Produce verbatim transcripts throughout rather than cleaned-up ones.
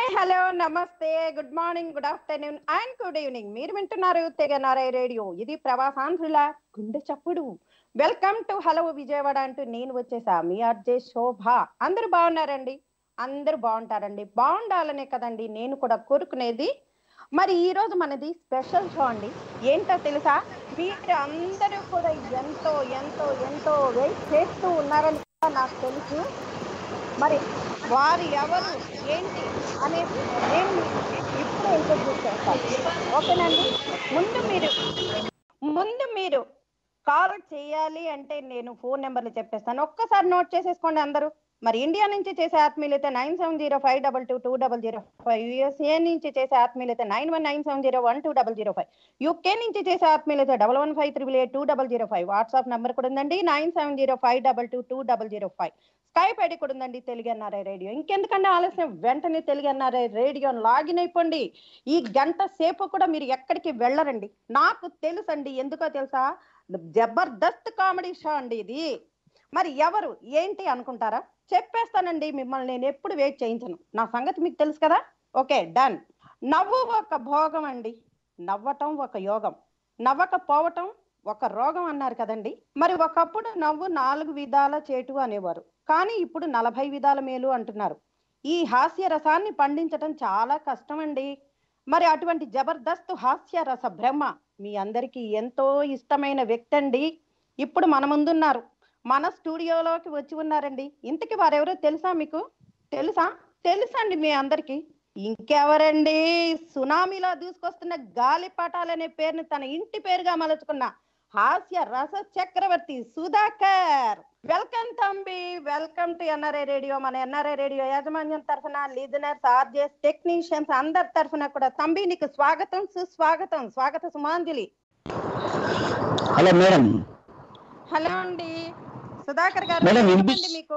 Hi, hello, నమస్తే, good morning, good afternoon and good evening. మీరు వింటున్నారు తెగ ఎన్ఆర్ఐ రేడియో. ఇది ప్రవాసాంధ్రుల గుండె చప్పుడు. వెల్కమ్ టు హలో విజయవాడ అంటూ నేను వచ్చేసా, మీ ఆర్జే శోభ. అందరూ బాగున్నారండి? అందరూ బాగుంటారండి. బాగుండాలనే కదండి నేను కూడా కోరుకునేది. మరి ఈ రోజు మనది స్పెషల్ షో అండి. ఏంటో తెలుసా? మీరు అందరూ కూడా ఎంతో ఎంతో ఎంతో వెయిట్ చేస్తూ ఉన్నారని కూడా నాకు తెలుసు. మరి వారు ఎవరు ఏంటి అనేది నేను ఇప్పుడు ఇంట్రడ్యూస్ చేస్తాను. ఓకేనండి. ముందు మీరు ముందు మీరు కాల్ చేయాలి అంటే నేను ఫోన్ నెంబర్లు చెప్పేస్తాను, ఒక్కసారి నోట్ చేసేసుకోండి అందరూ. మరి ఇండియా నుంచి చేసే ఆత్మీయులైతే nine seven zero five double two two double zero five USA నుంచి చేసే ఆత్మీయులైతే nine one nine seven zero one two double zero five UK నుంచి చేసే ఆత్మీయులైతే double one five triple eight two double zero five WhatsApp number కూడా ఉందండి, nine seven zero five double two two double zero five Skype ID కూడా ఉందండి, Telugu NRI radio. ఇంకెందుకంటే ఆలస్యం, వెంటనే Telugu NRI radio login అయిపోండి. ఈ గంట సేపు కూడా మీరు ఎక్కడికి వెళ్ళరండి, నాకు తెలుసండి. ఎందుకో తెలుసా? జబర్దస్త్ కామెడీ షో అండి ఇది. మరి ఎవరు ఏంటి అనుకుంటారా? చెప్పేస్తానండి, మిమ్మల్ని నేను ఎప్పుడు వెయిట్ చేయించను. నా సంగతి మీకు తెలుసు కదా. Okay, done. నవ్వు ఒక భోగం అండి, నవ్వటం ఒక యోగం, నవ్వకపోవటం ఒక రోగం అన్నారు కదండి. మరి ఒకప్పుడు నవ్వు నాలుగు విధాల చేటు అనేవారు, కానీ ఇప్పుడు నలభై విధాల మేలు అంటున్నారు. ఈ హాస్య రసాన్ని పండించటం చాలా కష్టం అండి. మరి అటువంటి జబర్దస్త్ హాస్య రస బ్రహ్మ మీ అందరికీ ఎంతో ఇష్టమైన వ్యక్తి అండి ఇప్పుడు మన ముందున్నారు, మన స్టూడియోలోకి వచ్చి ఉన్నారండి. ఇంతకీ వారెవరో తెలుసా మీకు? తెలుసా? తెలుసండి మీ అందరికి. ఇంకెవరండి? సునామీలో దూసుకొస్తున్న గాలిపటాలనే పేరుని తన ఇంటి పేరుగా మలుచుకున్న హాస్య రస చక్రవర్తి సుధాకర్. వెల్కమ్ తంబి, వెల్కమ్ టు ఎన్ఆర్ఐ రేడియో. మన ఎన్ఆర్ఐ రేడియో యాజమాన్యం తరఫున, లిజనర్స్, ఆర్జెస్, టెక్నీషియన్స్ అందరి తరఫున కూడా తంబి నీకు స్వాగతం, సుస్వాగతం, స్వాగత సుమాంజలి. Hello madam. హలో అండి సుధాకర్ గారు, మీకు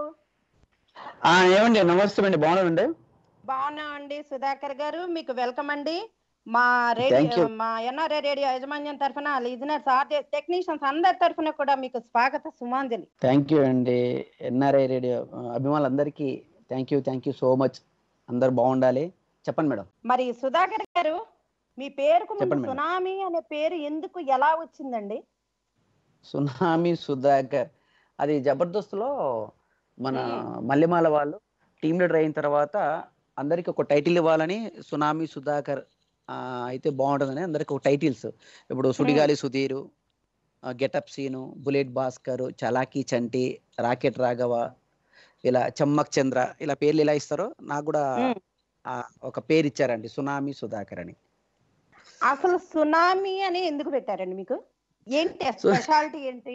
ఏమండి? నమస్తే అండి, బాగున్నారండి? బాగున్నామండి సుధాకర్ గారు, మీకు వెల్కమ్ అండి. మా రేడియో, మా ఎన్ఆర్ఐ రేడియో యాజమాన్యం తరఫున, లిజనర్స్, ఆర్జెస్, టెక్నీషియన్స్ అందరి తరఫున కూడా మీకు స్వాగత సుమాంజలి. థ్యాంక్ యూ అండి. ఎన్ఆర్ఐ రేడియో అభిమానులందరికీ thank you thank you so much. అందరు బాగుండాలి. చెప్పండి మేడం. మరి సుధాకర్ గారు, మీ పేరుకు ముందు సునామీ అనే పేరు ఎందుకు, ఎలా వచ్చిందండి? సునామీ సుధాకర్ అది జబర్దస్త్లో మన మల్లెమాల వాళ్ళు టీమ్ లీడర్ అయిన తర్వాత అందరికి ఒక టైటిల్ ఇవ్వాలని సునామీ సుధాకర్ అయితే బాగుంటుందని అందరికి ఒక టైటిల్స్. ఇప్పుడు Sudigali Sudheer, getup Seenu, bullet Bhaskar, Chalaki Chanti, rocket Raghava, ఇలా చమ్మక్ చంద్ర, ఇలా పేర్లు ఇలా ఇస్తారో నాకు కూడా ఒక పేరు ఇచ్చారండి, సునామీ సుధాకర్ అని. అసలు సునామీ అని ఎందుకు పెట్టారండి మీకు? ఏంటి స్పెషాలిటీ ఏంటి?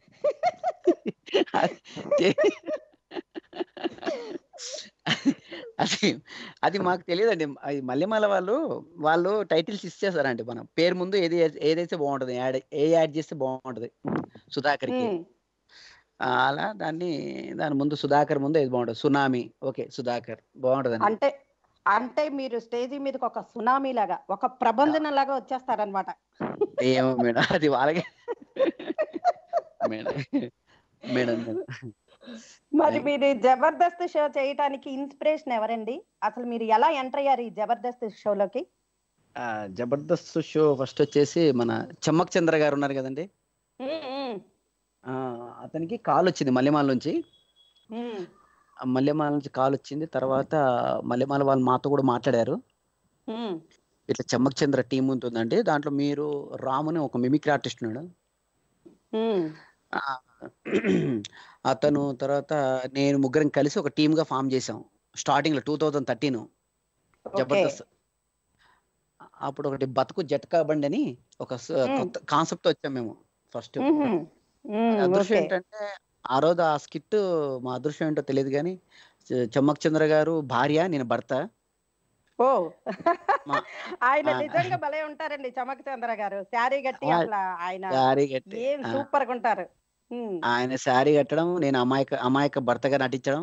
అది అది మాకు తెలియదండి. మల్లెమాల వాళ్ళు వాళ్ళు టైటిల్స్ ఇచ్చేస్తారండి. మనం పేరు ముందు ఏది ఏదైతే బాగుంటది, యాడ్ ఏ యాడ్ చేస్తే బాగుంటది సుధాకర్కి, అలా దాన్ని దాని ముందు సుధాకర్ ముందు ఏది బాగుంటది, సునామీ. ఓకే, సుధాకర్ బాగుంటది. అంటే అంటే మీరు స్టేజీ మీదకి ఒక సునామీ లాగా, ఒక ప్రబంధన లాగా వచ్చేస్తారనమాట. ఏమో మేడం, అది వాళ్ళకి మేడం మేడం మరి మీరు జబర్దస్త్ షో చేయడానికి ఇన్స్పిరేషన్ ఎవరండి? అసలు మీరు ఎలా ఎంటర్ అయ్యారు ఈ జబర్దస్త్ షోలోకి? జబర్దస్త్ షో ఫస్ట్ వచ్చేసి మన చమ్మక్ చంద్ర గారు ఉన్నారు కదండి, అతనికి కాల్ వచ్చింది మల్లెమాల నుంచి. మల్లెమాల నుంచి కాల్ వచ్చింది తర్వాత మల్లెమాల వాళ్ళు మాతో కూడా మాట్లాడారు. ఇట్లా చమ్మక్ చంద్ర టీం ఉంటుందండి, దాంట్లో మీరు రాముని ఒక మిమిక్రీ ఆర్టిస్ట్ ఉన్నాడు, అతను తర్వాత నేను ముగ్గురం కలిసి ఒక టీమ్ గా ఫామ్ చేసాం స్టార్టింగ్ లో టూ థౌజండ్ థర్టీన్ జబర్దస్త్. అప్పుడు ఒకటి బతుకు జట్కా బండి అని ఒక కొత్త కాన్సెప్ట్ వచ్చాం మేము ఫస్ట్. అదృష్టం ఏంటంటే ఆ రోజు ఆ స్కిట్ మా అదృష్టం ఏంటో తెలియదు కానీ చమ్మక్ చంద్ర గారు భార్య, నేను భర్త. ఓ ఆయన నిజంగా భలే ఉంటారండి చమ్మక్ చంద్ర గారు. శారీ కట్టి అట్లా ఆయన ఏం సూపర్ గా ఉంటారు. ఆయన శారీ కట్టడం, నేను అమాయక అమాయక భర్తగా నటించడం.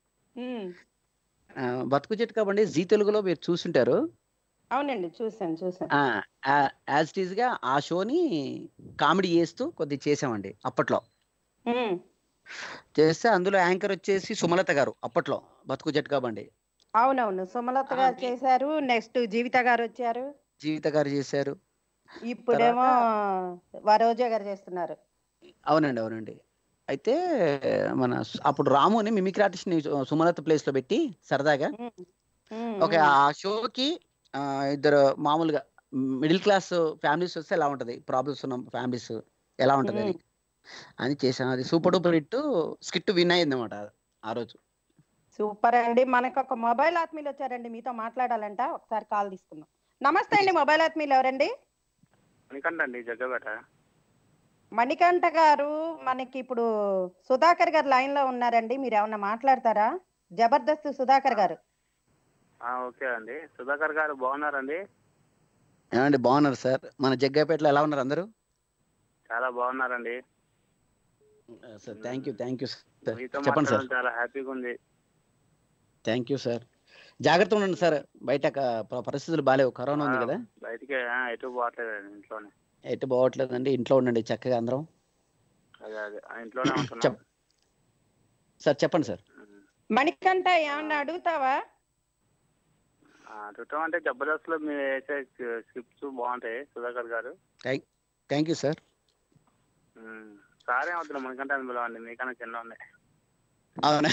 బతుకు చెట్టు కాబట్టి జీ తెలుగులో మీరు చూసుంటారు. అవునండి, చూసాను చూసాను. యాజ్ ఇట్ ఈజ్ గా ఆ షోని కామెడీ చేస్తూ కొద్ది చేసామండి అప్పట్లో. చేస్తే అందులో యాంకర్ వచ్చేసి సుమలత గారు అప్పట్లో బతుకు జట్కా బండి. అవునవును, సుమలత గారు చేశారు, నెక్స్ట్ జీవిత గారు వచ్చారు, జీవిత గారు చేశారు, ఇప్పుడేమో వరోజా గారు చేస్తున్నారు. అవునండి అవునండి. అయితే మన అప్పుడు రాముని మిమిక్రీ ఆర్టిస్ట్ ని సుమలత ప్లేస్ లో పెట్టి సరదాగా ఓకే ఆ షోకి ఇద్దరు మామూలుగా మిడిల్ క్లాస్ ఫ్యామిలీస్ వస్తే ఎలా ఉంటది, ప్రాబ్లమ్స్ ఉన్న ఫ్యామిలీస్ ఎలా ఉంటది అని అని చేశాను. అది super duper hit skit win అయింది అనమాట ఆ రోజు. సూపర్ అండి. మనకు ఒక మొబైల్ ఆత్మీయులు వచ్చారండి, మీతో మాట్లాడాలంట, ఒకసారి కాల్ తీసుకుందాం. నమస్తే అండి, మొబైల్ ఆత్మీయులు ఎవరండి? మణికంఠ అండి, జగ్గపేట. మణికంఠ గారు, మనకి ఇప్పుడు సుధాకర్ గారు లైన్ లో ఉన్నారండి, మీరు ఏమన్నా మాట్లాడతారా? జబర్దస్త్ సుధాకర్ గారు. ఓకే అండి, సుధాకర్ గారు బాగున్నారండి? ఏమండి బాగున్నారు సార్. మన జగ్గపేటలో ఎలా ఉన్నారు అందరూ? చాలా బాగున్నారండి sir. Thank you thank you sir. చెప్పండి సార్. చాలా హ్యాపీగా ఉంది. Thank you sir. జాగ్రత్తగా ఉండండి సార్, బయట పరిస్థితులు బాగాలేవు, కరోనా ఉంది కదా. బయటికి ఎటు పోవట్లేదు, ఇంట్లోనే. ఎటు పోవట్లేదండి, ఇంట్లో ఉండండి చక్కగా అందరం. అదే అదే ఇంట్లోనే ఉంటున్నాం సార్. చెప్పండి సార్. మణికంఠ ఏమన్నా అడుగుతావా? అడుగుతాం అంటే జబర్దస్త్ లో మీరు వేసే స్క్రిప్ట్స్ బాగుంటాయి సుధాకర్ గారు. Thank you sir. సార్ ఏమవుతున్నా మణికంఠ అని పిలవండి, మీకన్నా చిన్న ఉన్నాయి. అవునా?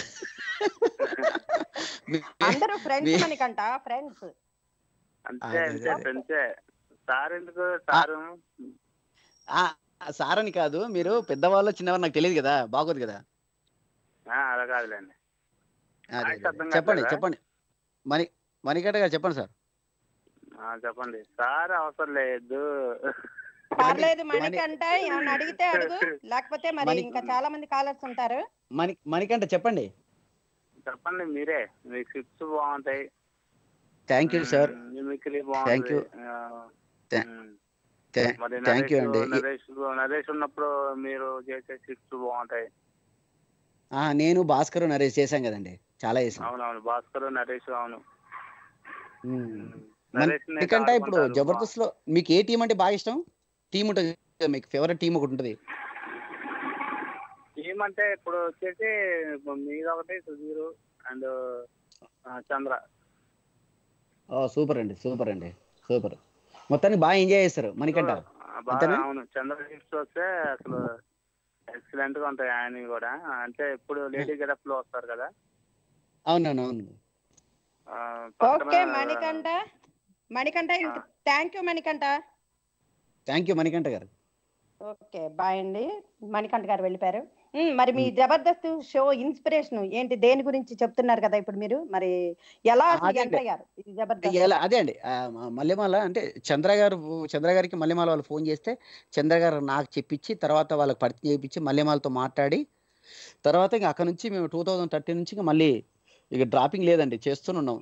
అందరూ ఫ్రెండ్స్ మణికంఠ, ఫ్రెండ్స్ అంతే అంతే ఫ్రెండ్సే. సార్ ఎందుకు సారు? సార్ అని కాదు, మీరు పెద్దవాళ్ళు చిన్నవాళ్ళు నాకు తెలియదు కదా, బాగోదు కదా. అలా కాదులేండి. చెప్పండి చెప్పండి మణి మణికంఠ గారు చెప్పండి సార్. చెప్పండి సార్. అవసరం లేదు, పర్లేదు మణికంఠ, ఏమన్నా అడిగితే అడుగు, లేకపోతే మరి ఇంకా చాలా మంది కాలర్స్ ఉంటారు. మణి మణికంఠ చెప్పండి. చెప్పండి మీరే, మీ స్క్రిప్ట్స్ బాగుంటాయి. Thank you sir. మిమిక్రీ బాగుంది. మరి నరేష్ నరేష్ ఉన్నప్పుడు మీరు చేసే స్క్రిప్ట్స్ బాగుంటాయి. నేను భాస్కర్ నరేష్ చేశాం కదండి, చాలా చేసాం. అవునవును, భాస్కర్ నరేష్. అవును. ఎందుకంటే ఇప్పుడు జబర్దస్త్ లో మీకు ఏ టీం అంటే బాగా ఇష్టం? టీం ఉంటుంది, మీకు ఫేవరెట్ టీం ఒకటి ఉంటుంది. టీం అంటే ఇప్పుడు వచ్చేసి మీద ఒకటి సుధీర్ అండ్ చంద్ర. సూపర్ అండి సూపర్ అండి సూపర్. మొత్తానికి బాగా ఎంజాయ్ చేస్తారు మణికంఠ. అవును, చంద్ర గిఫ్ట్స్ వస్తే అసలు ఎక్సలెంట్ గా ఉంటాయి ఆయన కూడా. అంటే ఇప్పుడు లేడీ గెటప్ లో వస్తారు కదా. అవునవును అవును. Okay Manikanta, Manikanta thank you Manikanta. Thank you Manikanta గారు. ఓకే బాయ్ అండి. మణికంఠ గారు వెళ్ళిపోయారు. మరి మీ జబర్దస్త్ షో ఇన్స్పిరేషన్ ఏంటి, దేని గురించి చెప్తున్నారు కదా ఇప్పుడు మీరు, మరి ఎలా ఎంటర్ అయ్యారు జబర్దస్త్? అదే అండి, మల్లెమాల అంటే చంద్ర గారు చంద్ర గారికి మల్లెమాల వాళ్ళు ఫోన్ చేస్తే చంద్ర గారు నాకు చెప్పించి తర్వాత వాళ్ళకి పరిచయం చేయించి మల్లెమాలతో మాట్లాడి తర్వాత ఇంకా అక్కడ నుంచి మేము టూ థౌజండ్ థర్టీన్ నుంచి మళ్ళీ ఇక డ్రాపింగ్ లేదండి, చేస్తున్నాం.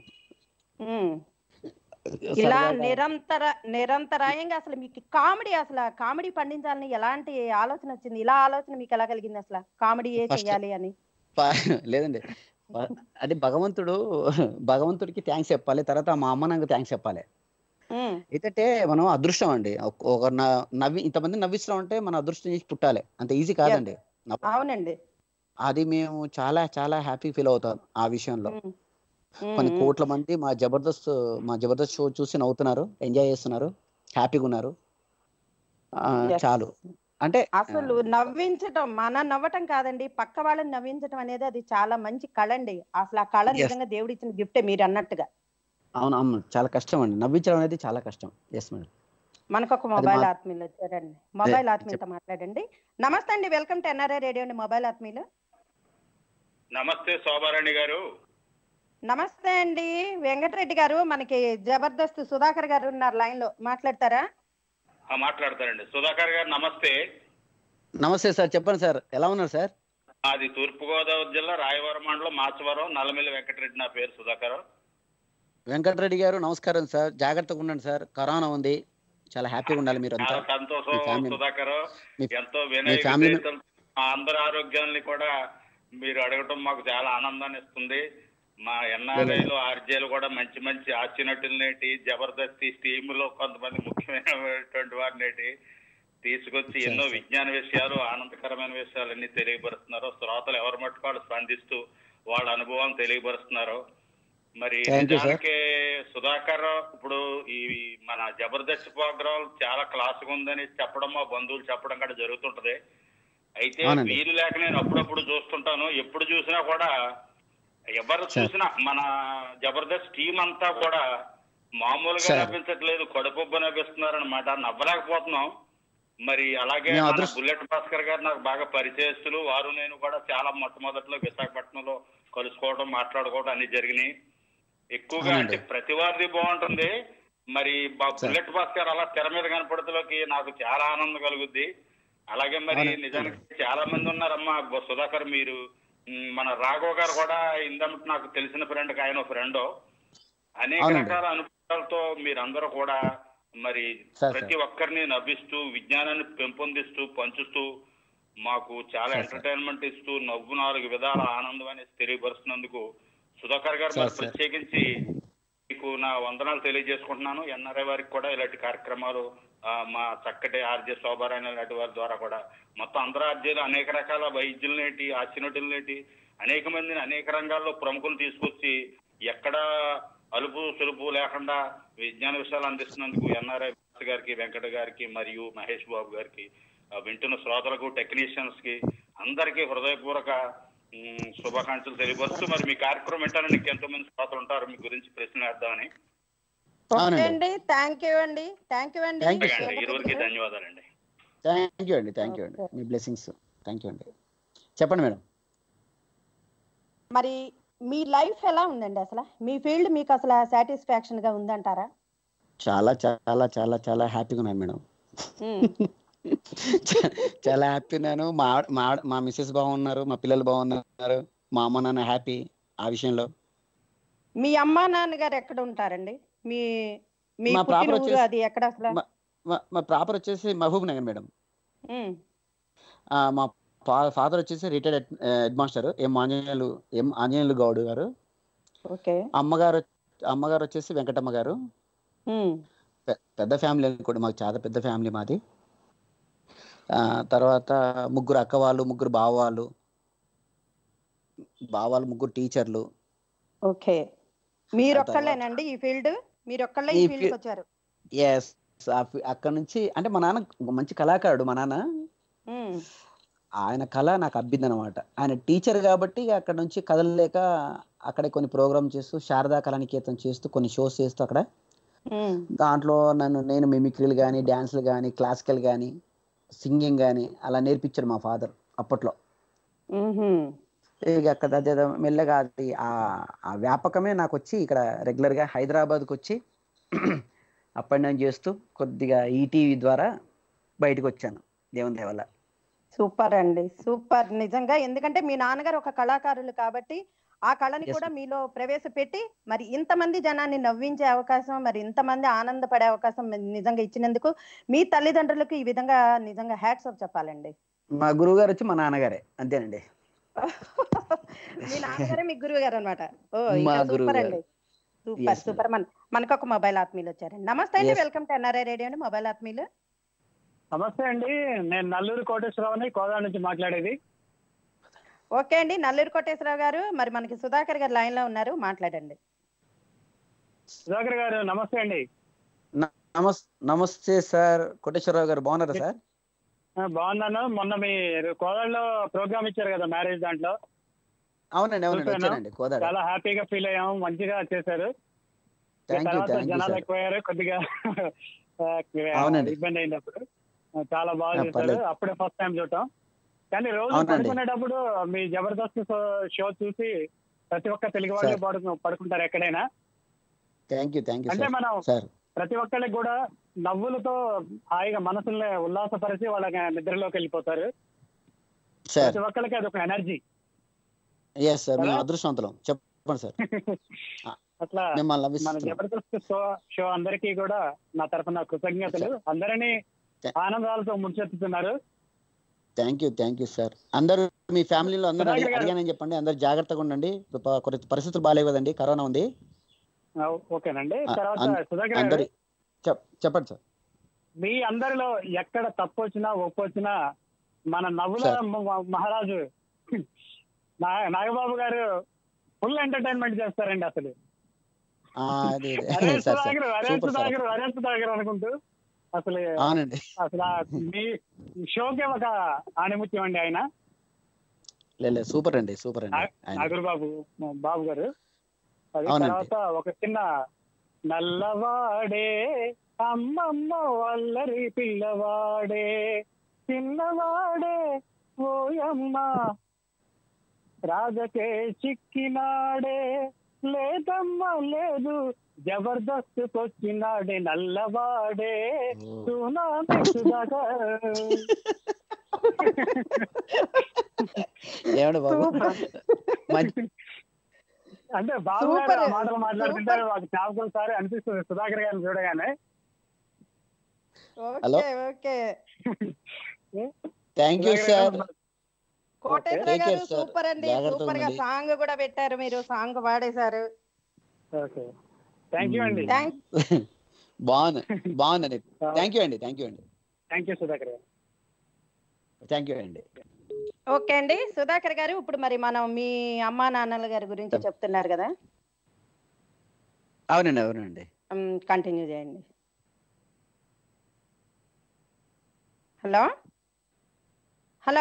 ఇలా నిరంతర నిరంతరాయంగా అసలు మీకు కామెడీ, అసలు కామెడీ పండించాలని ఎలాంటి ఆలోచన వచ్చింది? ఇలా ఆలోచన మీకు ఎలా కలిగింది అసలు, కామెడీ ఏ చెయ్యాలి అని? లేదండి, అది భగవంతుడు భగవంతుడికి థ్యాంక్స్ చెప్పాలి, తర్వాత మా అమ్మ నాకు థ్యాంక్స్ చెప్పాలి. ఏంటంటే మనం అదృష్టం అండి, ఒక నవ్వి ఇంతమంది నవ్విస్తున్నాం అంటే మన అదృష్టం చేసి పుట్టాలి, అంత ఈజీ కాదండి. అవునండి, అది మేము చాలా చాలా హ్యాపీ ఫీల్ అవుతాం ఆ విషయంలో. కొన్ని కోట్ల మంది మా జబర్దస్త్ మా జబర్దస్త్ షో చూసి నవ్వుతున్నారు, ఎంజాయ్ చేస్తున్నారు, హ్యాపీగా ఉన్నారు. చాలు. అంటే అసలు నవ్వించటం, మన నవ్వటం కాదండి, పక్క వాళ్ళని నవ్వించటం అనేది అది చాలా మంచి కళ అండి. అసలు ఆ కళ నిజంగా దేవుడు ఇచ్చిన గిఫ్టే మీరు అన్నట్టుగా. అవును అవును, చాలా కష్టం అండి, నవ్వించడం అనేది చాలా కష్టం. Yes madam. మనకు ఒక మొబైల్ ఆత్మీయులు వచ్చారండి, మొబైల్ ఆత్మీయులతో మాట్లాడండి. నమస్తే అండి, వెల్కమ్ టు ఎన్ఆర్ఐ రేడియో అండి. మొబైల్ ఆత్మీయులు నమస్తే. శోభారాణి గారు నమస్తే అండి. వెంకటరెడ్డి గారు, మనకి జబర్దస్త్ సుధాకర్ గారు ఉన్నారు లైన్ లో, మాట్లాడతారా? మాట్లాడతారండి. సుధాకర్ గారు నమస్తే. నమస్తే సార్, చెప్పండి సార్, ఎలా ఉన్నారు సార్? అది తూర్పుగోదావరి జిల్లా రాయవరం మండలం మాచవరం, నల్లమిల్లి వెంకటరెడ్డి నా పేరు. సుధాకర్ వెంకటరెడ్డి గారు నమస్కారం సార్, జాగ్రత్తగా ఉండండి సార్, కరోనా ఉంది, చాలా హ్యాపీగా ఉండాలి మీరు అంతా. సంతోషం సుధాకర్, ఎంతో వినయ అందరి ఆరోగ్యాన్ని కూడా మీరు అడగటం మాకు చాలా ఆనందాన్ని ఇస్తుంది. మా ఎన్ఆర్ఐలు ఆర్జేలు కూడా మంచి మంచి హాస్య నటులనేటి, జబర్దస్తి టీమ్ లో కొంతమంది ముఖ్యమైనటువంటి వారినేటి తీసుకొచ్చి ఎన్నో విజ్ఞాన విషయాలు, ఆనందకరమైన విషయాలన్నీ తెలియపరుస్తున్నారు. శ్రోతలు ఎవరి మట్టుకు వాళ్ళు స్పందిస్తూ వాళ్ళ అనుభవాలను తెలియపరుస్తున్నారు. మరి నిజానికి సుధాకర్ ఇప్పుడు ఈ మన జబర్దస్త్ ప్రోగ్రాం చాలా క్లాసుగా ఉందని చెప్పడం మా బంధువులు చెప్పడం కూడా జరుగుతుంటది. అయితే వీలు లేక నేను అప్పుడప్పుడు చూస్తుంటాను. ఎప్పుడు చూసినా కూడా ఎవరు చూసినా మన జబర్దస్త్ టీం అంతా కూడా మామూలుగా నవ్వించట్లేదు, కడుపుబ్బ నవ్విస్తున్నారు అనమాట. నవ్వలేకపోతున్నాం. మరి అలాగే మన బుల్లెట్ భాస్కర్ గారు నాకు బాగా పరిచయస్తులు. వారు నేను కూడా చాలా మొట్టమొదట్లో విశాఖపట్నంలో కలుసుకోవడం, మాట్లాడుకోవడం అన్ని జరిగినాయి. ఎక్కువగా అంటే ప్రతి వారిది బాగుంటుంది. మరి బుల్లెట్ భాస్కర్ అలా తెర మీద కనపడతలోకి నాకు చాలా ఆనందం కలుగుద్ది. అలాగే మరి నిజానికి చాలా మంది ఉన్నారమ్మా. సుధాకర్ మీరు మన రాఘవ గారు కూడా ఇందమ్మటి నాకు తెలిసిన ఫ్రెండ్, ఆయన ఫ్రెండ్. అనేక రకాల అనుభవాలతో మీరందరూ కూడా మరి ప్రతి ఒక్కరిని నవ్విస్తూ విజ్ఞానాన్ని పెంపొందిస్తూ పంచుతూ మాకు చాలా ఎంటర్టైన్మెంట్ ఇస్తూ నవ్వు నాలుగు విధాల ఆనందం అనేది తెలియపరుస్తున్నందుకు సుధాకర్ గారు మరి ప్రత్యేకించి మీకు నా వందనాలు తెలియజేసుకుంటున్నాను. ఎన్ఆర్ఐ వారికి కూడా ఇలాంటి కార్యక్రమాలు మా చక్కటి ఆర్జే శోభారాయణ లాంటి వారి ద్వారా కూడా మొత్తం అందరూ ఆర్జేలు అనేక రకాల వైద్యులనేటి, ఆశనటులనేటి అనేక మందిని అనేక రంగాల్లో ప్రముఖులు తీసుకొచ్చి ఎక్కడ అలుపు సులుపు లేకుండా విజ్ఞాన విషయాలు అందిస్తున్నందుకు ఎన్ఆర్ఐ గారికి, వెంకట గారికి మరియు మహేష్ బాబు గారికి, వింటున్న శ్రోతలకు, టెక్నీషియన్స్ కి అందరికీ హృదయపూర్వక శుభాకాంక్షలు తెలియపరుస్తూ మరి మీ కార్యక్రమం వింటానని నీకు ఎంతో మంది శ్రోతలు ఉంటారు. మీ గురించి ప్రశ్న వేద్దామని. థ్యాంక్ యూ అండి. థ్యాంక్ యూ అండి. ఇరువురికి ధన్యవాదాలండి. థ్యాంక్ యూ అండి. థ్యాంక్ యూ అండి. మీ బ్లెస్సింగ్స్. థ్యాంక్ యూ అండి. చెప్పండి మేడం. మరి మీ లైఫ్ ఎలా ఉందండి? అసలు మీ ఫీల్డ్ మీకు అసలు సాటిస్ఫాక్షన్ గా ఉందంటారా? చాలా చాలా చాలా చాలా హ్యాపీగా ఉన్నాను మేడం. చాలా హ్యాపీ ఉన్నాను. మా మా మా మిస్సెస్ బాగున్నారు, మా పిల్లలు బాగున్నారు, మా అమ్మ నాన్న హ్యాపీ ఆ విషయంలో. మీ అమ్మ నాన్నగారు ఎక్కడ ఉంటారండి? మీ మీ పుట్టిన ఊరు అది ఎక్కడ అసలు? మా ప్రాపర్ వచ్చేసి మహబూబ్ నగర్ మేడం. మా ఫాదర్ వచ్చేసి retired head master M Anjaneyulu M Anjaneyulu Goud garu. అమ్మగారు అమ్మగారు వచ్చేసి వెంకటమ్మ గారు. పెద్ద ఫ్యామిలీ అనుకోండి, మాకు చాలా పెద్ద ఫ్యామిలీ మాది. తర్వాత ముగ్గురు అక్క వాళ్ళు, ముగ్గురు బావ వాళ్ళు, బావాళ్ళు ముగ్గురు టీచర్లు. ఓకే, మీరు ఒక్కళ్ళేనండి ఈ ఫీల్డ్? మీరు ఒక్కళ్ళే ఈ ఫీల్డ్కి వచ్చారు? ఎస్. అక్కడ నుంచి అంటే మా నాన్న మంచి కళాకారుడు. మా నాన్న ఆయన కళ నాకు అబ్బింది అనమాట. ఆయన టీచర్ కాబట్టి అక్కడ నుంచి కదలలేక అక్కడే కొన్ని ప్రోగ్రామ్ చేస్తూ, శారదా కళానికేతనం చేస్తూ, కొన్ని షోస్ చేస్తూ అక్కడ దాంట్లో నన్ను నేను మిమిక్రీలు కానీ, డ్యాన్స్లు కానీ, క్లాసికల్ కానీ, సింగింగ్ కానీ అలా నేర్పించాడు మా ఫాదర్ అప్పట్లో. ఇక అక్కడ అదే మెల్లగా అది ఆ వ్యాపకమే నాకు వచ్చి ఇక్కడ రెగ్యులర్గా హైదరాబాద్కి వచ్చి అప్ అండ్ డౌన్ చేస్తూ కొద్దిగా ఈటీవీ ద్వారా బయటకు వచ్చాను దేవుని దయ వల్ల. సూపర్ అండి, సూపర్ నిజంగా. ఎందుకంటే మీ నాన్నగారు ఒక కళాకారులు కాబట్టి ఆ కళని కూడా మీలో ప్రవేశపెట్టి మరి ఇంతమంది జనాన్ని నవ్వించే అవకాశం, మరి ఇంతమంది ఆనందపడే అవకాశం నిజంగా ఇచ్చినందుకు మీ తల్లిదండ్రులకు ఈ విధంగా నిజంగా హ్యాట్స్ ఆఫ్ చెప్పాలండి. మా గురువు గారు వచ్చి మా నాన్నగారే, అంతేనండి. మీ నాన్నగారే మీ గురువు గారు అనమాట. ఓ సూపర్ అండి, సూపర్ సూపర్. మన మనకు ఒక మొబైల్ ఆత్మీయులు వచ్చారండి. నమస్తే అండి, వెల్కమ్ టు ఎన్ఆర్ఐ రేడియో అండి. మొబైల్ ఆత్మీయులు నమస్తే అండి, నేను నల్లూరు కోటేశ్వరరావుని కోదాడ నుంచి మాట్లాడేది. ఓకే అండి, నల్లూరు కోటేశ్వరరావు గారు, మరి మనకి సుధాకర్ గారు లైన్ లో ఉన్నారు, మాట్లాడండి. సుధాకర్ గారు నమస్తే అండి. నమస్తే సార్. కోటేశ్వరరావు గారు బాగున్నారా సార్? బాగున్నాను. మొన్న మీ కోదాడలో ప్రోగ్రామ్ ఇచ్చారు కదా మ్యారేజ్ దాంట్లో. అవునండి అవునండి, చాలా హ్యాపీగా ఫీల్ అయ్యాము, మంచిగా చేశారు. తర్వాత జనాలు ఎక్కువయ్యారు, కొద్దిగా ఇబ్బంది అయింది. అప్పుడు చాలా బాగా చేశారు, అప్పుడే ఫస్ట్ టైం చూడటం. కానీ రోజు పడుకునేటప్పుడు మీ జబర్దస్త్ షో చూసి ప్రతి ఒక్క తెలుగు వాళ్ళు పడుకు పడుకుంటారు ఎక్కడైనా. అంటే మనం ప్రతి ఒక్కరికి కూడా నవ్వులతో హాయిగా మనసుల్ని ఉల్లాసపరిచి వాళ్ళ నిద్రలోకి వెళ్ళిపోతారు. ప్రతి ఒక్కరికి అది ఒక ఎనర్జీ. అట్లా మన జబర్దస్త్ షో షో అందరికీ కూడా నా తరఫున కృతజ్ఞతలు. అందరినీ ఆనందాలతో ముంచెత్తుతున్నారు. Thank you thank you sir. అందరూ మీ ఫ్యామిలీలో అందరూ అడిగానని చెప్పండి. అందరు జాగ్రత్తగా ఉండండి, పరిస్థితులు బాగాలేవు కదండి, కరోనా ఉంది. ఓకేనండి. తర్వాత సుధాకర్ గారు చెప్పండి సార్. మీ అందరిలో ఎక్కడ తప్పు వచ్చినా ఒప్పు వచ్చినా మన నవ్వుల మహారాజు నాగబాబు గారు ఫుల్ ఎంటర్టైన్మెంట్ చేస్తారండి. అసలు అనుకుంటూ అసలు అసలు మీ షోకే ఒక ఆణిముత్యం అండి ఆయన. సూపర్ అండి, సూపర్ అండి నాగర్ బాబు బాబు గారు. అది తర్వాత ఒక చిన్న నల్లవాడే అమ్మమ్మ వల్లరి పిల్లవాడే చిన్నవాడే ఓయమ్మ రాజకే చిక్కినాడే లేదమ్మా లేదు జబర్దస్త్ కొచ్చినాడే నల్లవాడే సునామీ సుధాకర్. అంటే బాబు గారు మాటలు మాట్లాడుతుంటే మాకు జ్ఞాపకం సారి అనిపిస్తుంది సుధాకర్ గారిని చూడగానే. Thank you sir. కోటేశ్వర గారు సూపర్ అండి, సూపర్ గా సాంగ్ కూడా పెట్టారు మీరు, సాంగ్ పాడేశారు. థ్యాంక్ యూ అండి. బాగుంది బాగుందండి. థ్యాంక్ యూ అండి. థ్యాంక్ యూ అండి. థ్యాంక్ యూ సుధాకర్ గారు. థ్యాంక్ యూ అండి. ఓకే అండి సుధాకర్ గారు, ఇప్పుడు మరి మనం మీ అమ్మా నాన్నల గారి గురించి చెప్తున్నారు కదా. అవునండి అవునండి కంటిన్యూ చేయండి. హలో హలో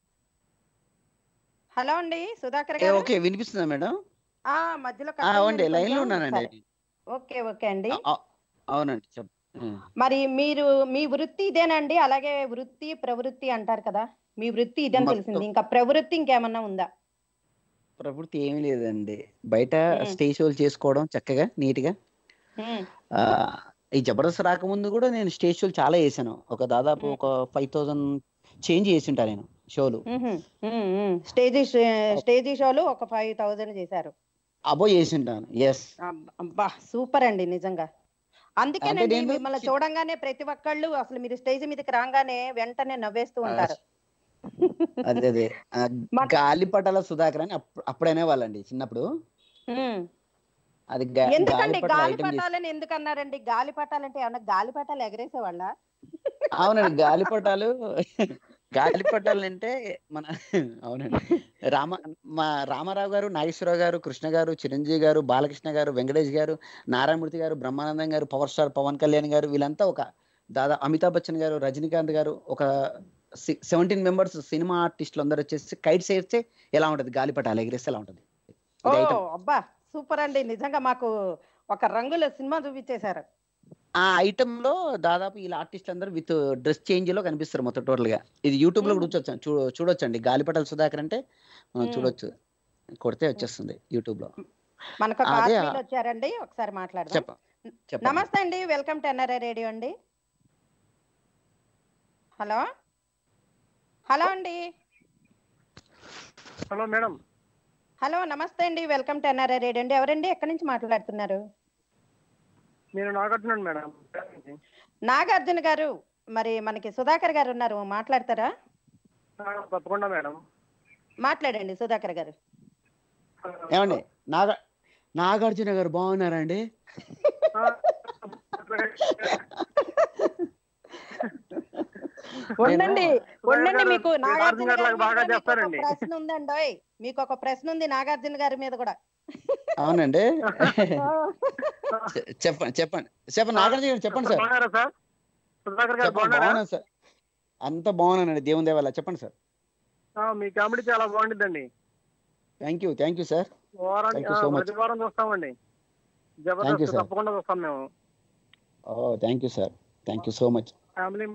హలో అండి సుధాకర్ గారు. ఓకే వినిపిస్తుందా మేడం? ఆ మధ్యలో లైన్ లో ఉన్నానండి. ఓకే ఓకే అండి. అవునండి. మరి మీరు మీ వృత్తి ఇదేనండి? అలాగే వృత్తి ప్రవృత్తి అంటారు కదా, మీ వృత్తి ఇదని తెలిసింది, ఇంకా ప్రవృత్తి ఇంకేమన్నా ఉందా? ప్రవృత్తి ఏమీ లేదండి, బయట స్టేజ్ షోలు చేసుకోవడం చక్కగా నీట్ గా. ఈ జబర్దస్త్ రాకముందు కూడా నేను స్టేజ్ షోలు చాలా చేశాను. ఒక దాదాపు ఒక ఫైవ్ థౌసండ్ చేంజ్ చేసి ఉంటా నేను షోలు. స్టేజీ స్టేజీ షోలు ఒక ఫైవ్ థౌసండ్ చేశారు అబో చేసి ఉంటాను. ఎస్ అబ్బా సూపర్ అండి నిజంగా. అందుకేనండి మిమ్మల్ని చూడంగానే ప్రతి ఒక్కళ్ళు అసలు మీరు స్టేజ్ మీదకి రాగానే వెంటనే నవ్వేస్తూ ఉంటారు. అదే అదే గాలిపటాల సుధాకర్ అని అప్పుడనే వాళ్ళండి చిన్నప్పుడు. అది ఎందుకండి గాలిపటాలని ఎందుకు అన్నారండి? గాలిపటాలంటే ఏమన్నా గాలిపటాలు ఎగరేసేవాళ్ళ? అవునండి గాలిపటాలు గాలిపటాలు అంటే మన అవునండి రామ మా రామారావు గారు, నాగేశ్వరరావు గారు, కృష్ణ గారు, చిరంజీవి గారు, బాలకృష్ణ గారు, వెంకటేష్ గారు, నారాయణమూర్తి గారు, బ్రహ్మానందం గారు, పవర్ స్టార్ పవన్ కళ్యాణ్ గారు, వీళ్ళంతా ఒక దాదా అమితాబ్ బచ్చన్ గారు, రజనీకాంత్ గారు, ఒక సెవెంటీన్ మెంబర్స్ సినిమా ఆర్టిస్టులు అందరూ వచ్చేసి కైట్స్ ఎగిరిస్తే ఎలా ఉంటది, గాలిపటాలు ఎగిరేస్తే ఎలా ఉంటది. అబ్బా సూపర్ అండి నిజంగా, మాకు ఒక రంగుల సినిమా చూపించేశారు. ఆ ఐటమ్ లో దాదాపు ఇలా ఆర్టిస్టులు అందరూ విత్ డ్రెస్ చేంజ్ లో కనిపిస్తారు మొత్తం టోటల్ గా. ఇది యూట్యూబ్ లో కూడా చూడొచ్చు చూడొచ్చండి గాలిపటాల సుధాకర్ అంటే చూడొచ్చు, కొడితే వచ్చేస్తుంది యూట్యూబ్ లో. మనకు వచ్చారండి, ఒకసారి మాట్లాడదాం. నమస్తే అండి, వెల్కమ్ టు ఎన్ఆర్ఐ రేడియో అండి. హలో హలో అండి. Hello madam. హలో నమస్తే అండి, వెల్కమ్ టు ఎన్ఆర్ఐ రేడియో అండి. ఎవరండి, ఎక్కడి నుంచి మాట్లాడుతున్నారు? నేను నాగార్జున మేడం. నాగార్జున గారు, మరి మనకి సుధాకర్ గారు ఉన్నారు, మాట్లాడతారా? తప్పకుండా మేడం, మాట్లాడండి సుధాకర్ గారు. ఏమండి నాగా నాగార్జున గారు బాగున్నారండి? ఉండండి ఉండండి, మీకు నాగార్జున గారు ప్రశ్న ఉందండి, మీకు ఒక ప్రశ్న ఉంది నాగార్జున గారి మీద కూడా. అవునండి చెప్పండి చెప్పండి చెప్పండి నాగార్జున గారు చెప్పండి సార్. బాగున్నాను సార్, అంత బాగున్నానండి దేవుని దయ వల్ల. చెప్పండి సార్. మీ కామెడీ చాలా బాగుంటుందండి. Thank you thank you sir. ప్రతి వారం చూస్తామండి, జబర్దస్త్ తప్పకుండా చూస్తాం మేము. ఓ thank you sir, thank you so much. Family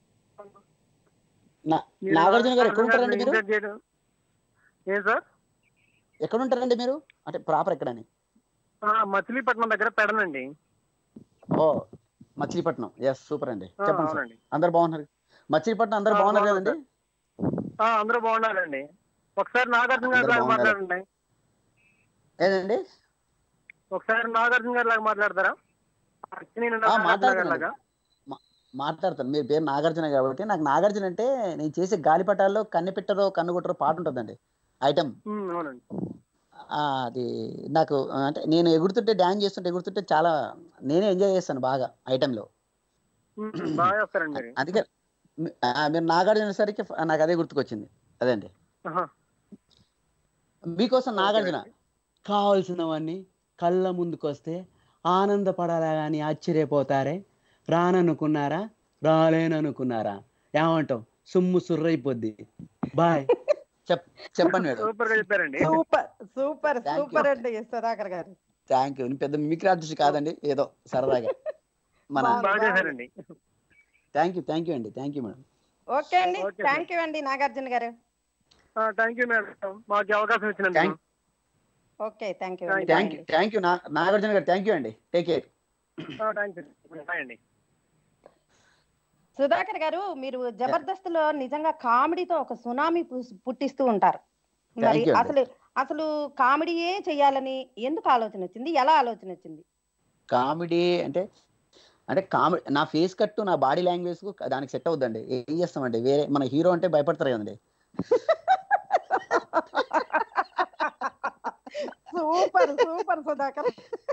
Nagarjuna garu ఎక్కడ ఉంటారండి మీరు? ఏం సార్ ఎక్కడ ఉంటారండి మీరు, అంటే ప్రాపర్ ఎక్కడని? మచిలీపట్నం దగ్గర పెడనండి. ఓ మచిలీపట్నం, ఎస్ సూపర్ అండి. చెప్పండి సార్. అందరు బాగున్నారు? మచిలీపట్నం అందరు బాగున్నారు కదండి? అందరూ బాగున్నారండి. ఒకసారి నాగార్జున గారి లాగా మాట్లాడండి. ఏదండి? ఒకసారి నాగార్జున గారి లాగా మాట్లాడతారా? మాట్లాడతాను. మీరు పేరు నాగార్జున కాబట్టి నాకు నాగార్జున అంటే నేను చేసే గాలిపటాల్లో కన్ను పెట్టరో కన్ను కొట్టరో పాట ఉంటుందండి ఐటమ్. అది నాకు అంటే నేను ఎగురుతుంటే డాన్స్ చేస్తుంటే ఎగురుతుంటే చాలా నేనే ఎంజాయ్ చేస్తాను బాగా ఐటెంలో. అందుకే మీరు నాగార్జున సరికి నాకు అదే గుర్తుకొచ్చింది. అదండి మీకోసం నాగార్జున. కావాల్సినవన్నీ కళ్ళ ముందుకు వస్తే ఆనందపడాలా కానీ ఆశ్చర్యపోతారే. రాననుకున్నారా, రాలేననుకున్నారా. ఏమంటావు? సుమ్ము సుర్రైపోద్ది. బాయ్. చెప్ చెప్పండి మేడం. సూపర్ గా చెప్పారండి. సూపర్ సూపర్ సూపర్ అండి సుధాకర్ గారు. Thank you. పెద్ద మిమిక్రీ ఆర్టిస్ట్ కాదండి, ఏదో సరదాగా మన. థ్యాంక్ యూ థ్యాంక్ యూ అండి. Thank you madam. ఓకే అండి, థ్యాంక్ యూ అండి Nagarjuna garu. Thank you madam, మాకు అవకాశం ఇచ్చినందుకు. Okay, thank you thank you thank you Nagarjuna garu. Thank you అండి. Take care. అండి. సుధాకర్ గారు, మీరు జబర్దస్త్ లో నిజంగా కామెడీతో ఒక సునామీ పుట్టిస్తూ ఉంటారు. మరి అసలు అసలు కామెడీయే చెయ్యాలని ఎందుకు ఆలోచన వచ్చింది? ఎలా ఆలోచన వచ్చింది? కామెడీ అంటే అంటే కామెడీ నా ఫేస్ కట్టు, నా బాడీ లాంగ్వేజ్ కు దానికి సెట్ అవుద్దండి. ఏం చేస్తామండి, వేరే మన హీరో అంటే భయపడతారు కదండి. Super super Sudhakar.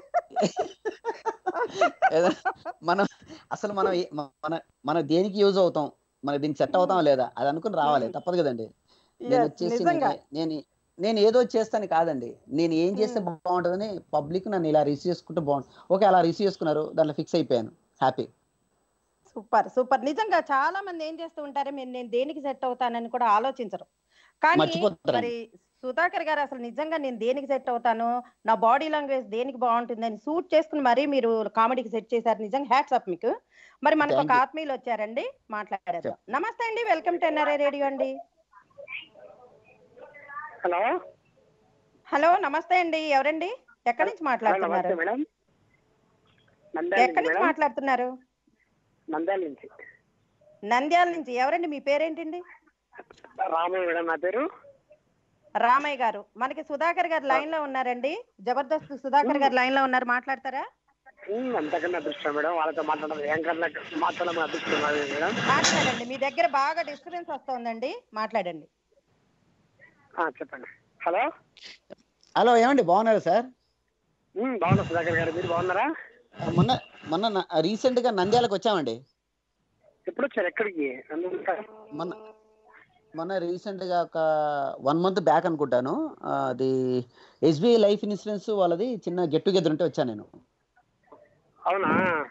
మనం అసలు మనం మన మన దేనికి యూజ్ అవుతాం, మన దీనికి సెట్ అవుతాం లేదా అది అనుకుని రావాలి, తప్పదు కదండి. నేను వచ్చేసి నేను నేను ఏదో చేస్తాను కాదండి, నేను ఏం చేస్తే బాగుంటుందని పబ్లిక్ నన్ను ఇలా రిసీవ్ చేసుకుంటే బాగుంటుంది. ఓకే, అలా రిసీవ్ చేసుకున్నారు, దాంట్లో ఫిక్స్ అయిపోయాను, హ్యాపీ. Super super. నిజంగా చాలా మంది ఏం చేస్తూ ఉంటారు, నేను దేనికి సెట్ అవుతానని కూడా ఆలోచించరు. కానీ మరి సుధాకర్ గారు అసలు నిజంగా నేను దేనికి సెట్ అవుతాను, నా బాడీ లాంగ్వేజ్ దేనికి బాగుంటుంది అని సూట్ చేసుకుని మరీ మీరు కామెడీకి సెట్ చేశారు. నిజంగా హ్యాట్స్ ఆఫ్ మీకు. మరి మనకు ఒక ఆత్మీయులు వచ్చారండి, మాట్లాడారు. నమస్తే అండి, వెల్కమ్ టు ఎన్ఆర్ఐ రేడియో అండి. హలో హలో నమస్తే అండి, ఎవరండి, ఎక్కడి నుంచి మాట్లాడుతున్నారు? ఎక్కడి నుంచి మాట్లాడుతున్నారు? నంద్యాల నుంచి. నంద్యాల నుంచి. ఎవరండి, మీ పేరేంటండి? రామయ్య మేడం నా పేరు. రామయ్య గారు, మనకి సుధాకర్ గారు లైన్ లో ఉన్నారండి. జబర్దస్త్ సుధాకర్ గారు లైన్ లో ఉన్నారు, మాట్లాడతారా? అంతకన్నా అదృష్టం మేడం, వాళ్ళతో మాట్లాడాలి. మాట్లాడడం అదృష్టం మేడం. మాట్లాడండి, మీ దగ్గర బాగా డిస్టర్బెన్స్ వస్తుందండి, మాట్లాడండి. చెప్పండి. హలో హలో ఏమండి, బాగున్నారా సార్? బాగున్నా సుధాకర్ గారు, మీరు బాగున్నారా? మొన్న మొన్న రీసెంట్ గా నంద్యాలకు వచ్చామండి. ఎప్పుడు వచ్చారు, ఎక్కడికి? మొన్న మొన్న రీసెంట్ గా ఒక వన్ మంత్ బ్యాక్ అనుకుంటాను. అది ఎస్బీఐ లైఫ్ ఇన్సూరెన్స్ వాళ్ళది చిన్న గెట్ టుగెదర్ ఉంటే వచ్చాను నేను. అవునా?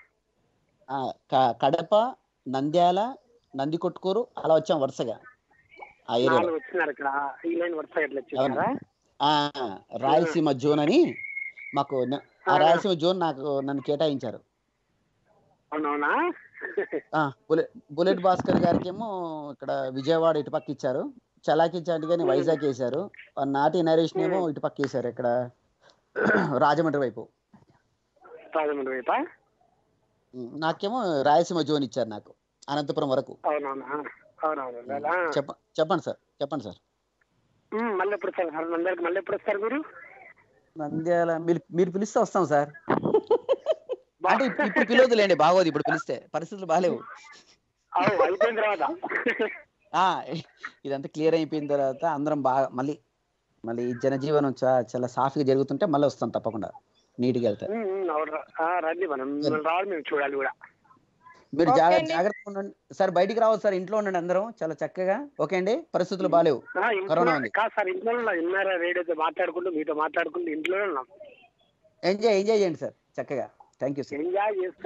కడప, నంద్యాల, నందికొట్కూరు అలా వచ్చాం వరుసగా. ఆ ఏరియాలో రాయలసీమ జోన్ అని మాకు, ఆ రాయలసీమ జోన్ నాకు నన్ను కేటాయించారు. బుల్లెట్ భాస్కర్ గారికి ఏమో ఇక్కడ విజయవాడ ఇటుపక్క ఇచ్చారు, చలాకి చాటి గాని వైజాగ్ వేశారు, నాటి నరేష్ ఏమో ఇటుపక్క వేశారు, ఇక్కడ రాజమండ్రి వైపు. రాజమండ్రి వైపా? నాకేమో రాయలసీమ జోన్ ఇచ్చారు, నాకు అనంతపురం వరకు. చెప్ప చెప్పండి సార్ చెప్పండి సార్. మళ్ళీ ఎప్పుడు సార్ నంద్యాలకు మళ్ళీ ఎప్పుడు వస్తారు మీరు? నంద్యాల మీరు మీరు పిలిస్తే వస్తాం సార్. అంటే ఇప్పుడు పిలవదులేండి, బాగోదు ఇప్పుడు పిలిస్తే, పరిస్థితులు బాగాలేవు. ఇదంతా క్లియర్ అయిపోయిన తర్వాత అందరం బాగా మళ్ళీ మళ్ళీ జనజీవనం చాలా సాఫీగా జరుగుతుంటే మళ్ళీ వస్తాం తప్పకుండా, నీట్గా వెళ్తే. చూడాలి కూడా. మీరు జాగ్రత్త జాగ్రత్తగా ఉండండి సార్, బయటికి రావద్దు సార్, ఇంట్లో ఉండండి అందరం చాలా చక్కగా. ఓకే అండి, పరిస్థితులు బాగాలేవు, కరోనా ఉంది. మాట్లాడుకుంటూ మీతో మాట్లాడుకుంటూ ఇంట్లో ఎంజాయ్ ఎంజాయ్ చేయండి సార్ చక్కగా. Thank you sir.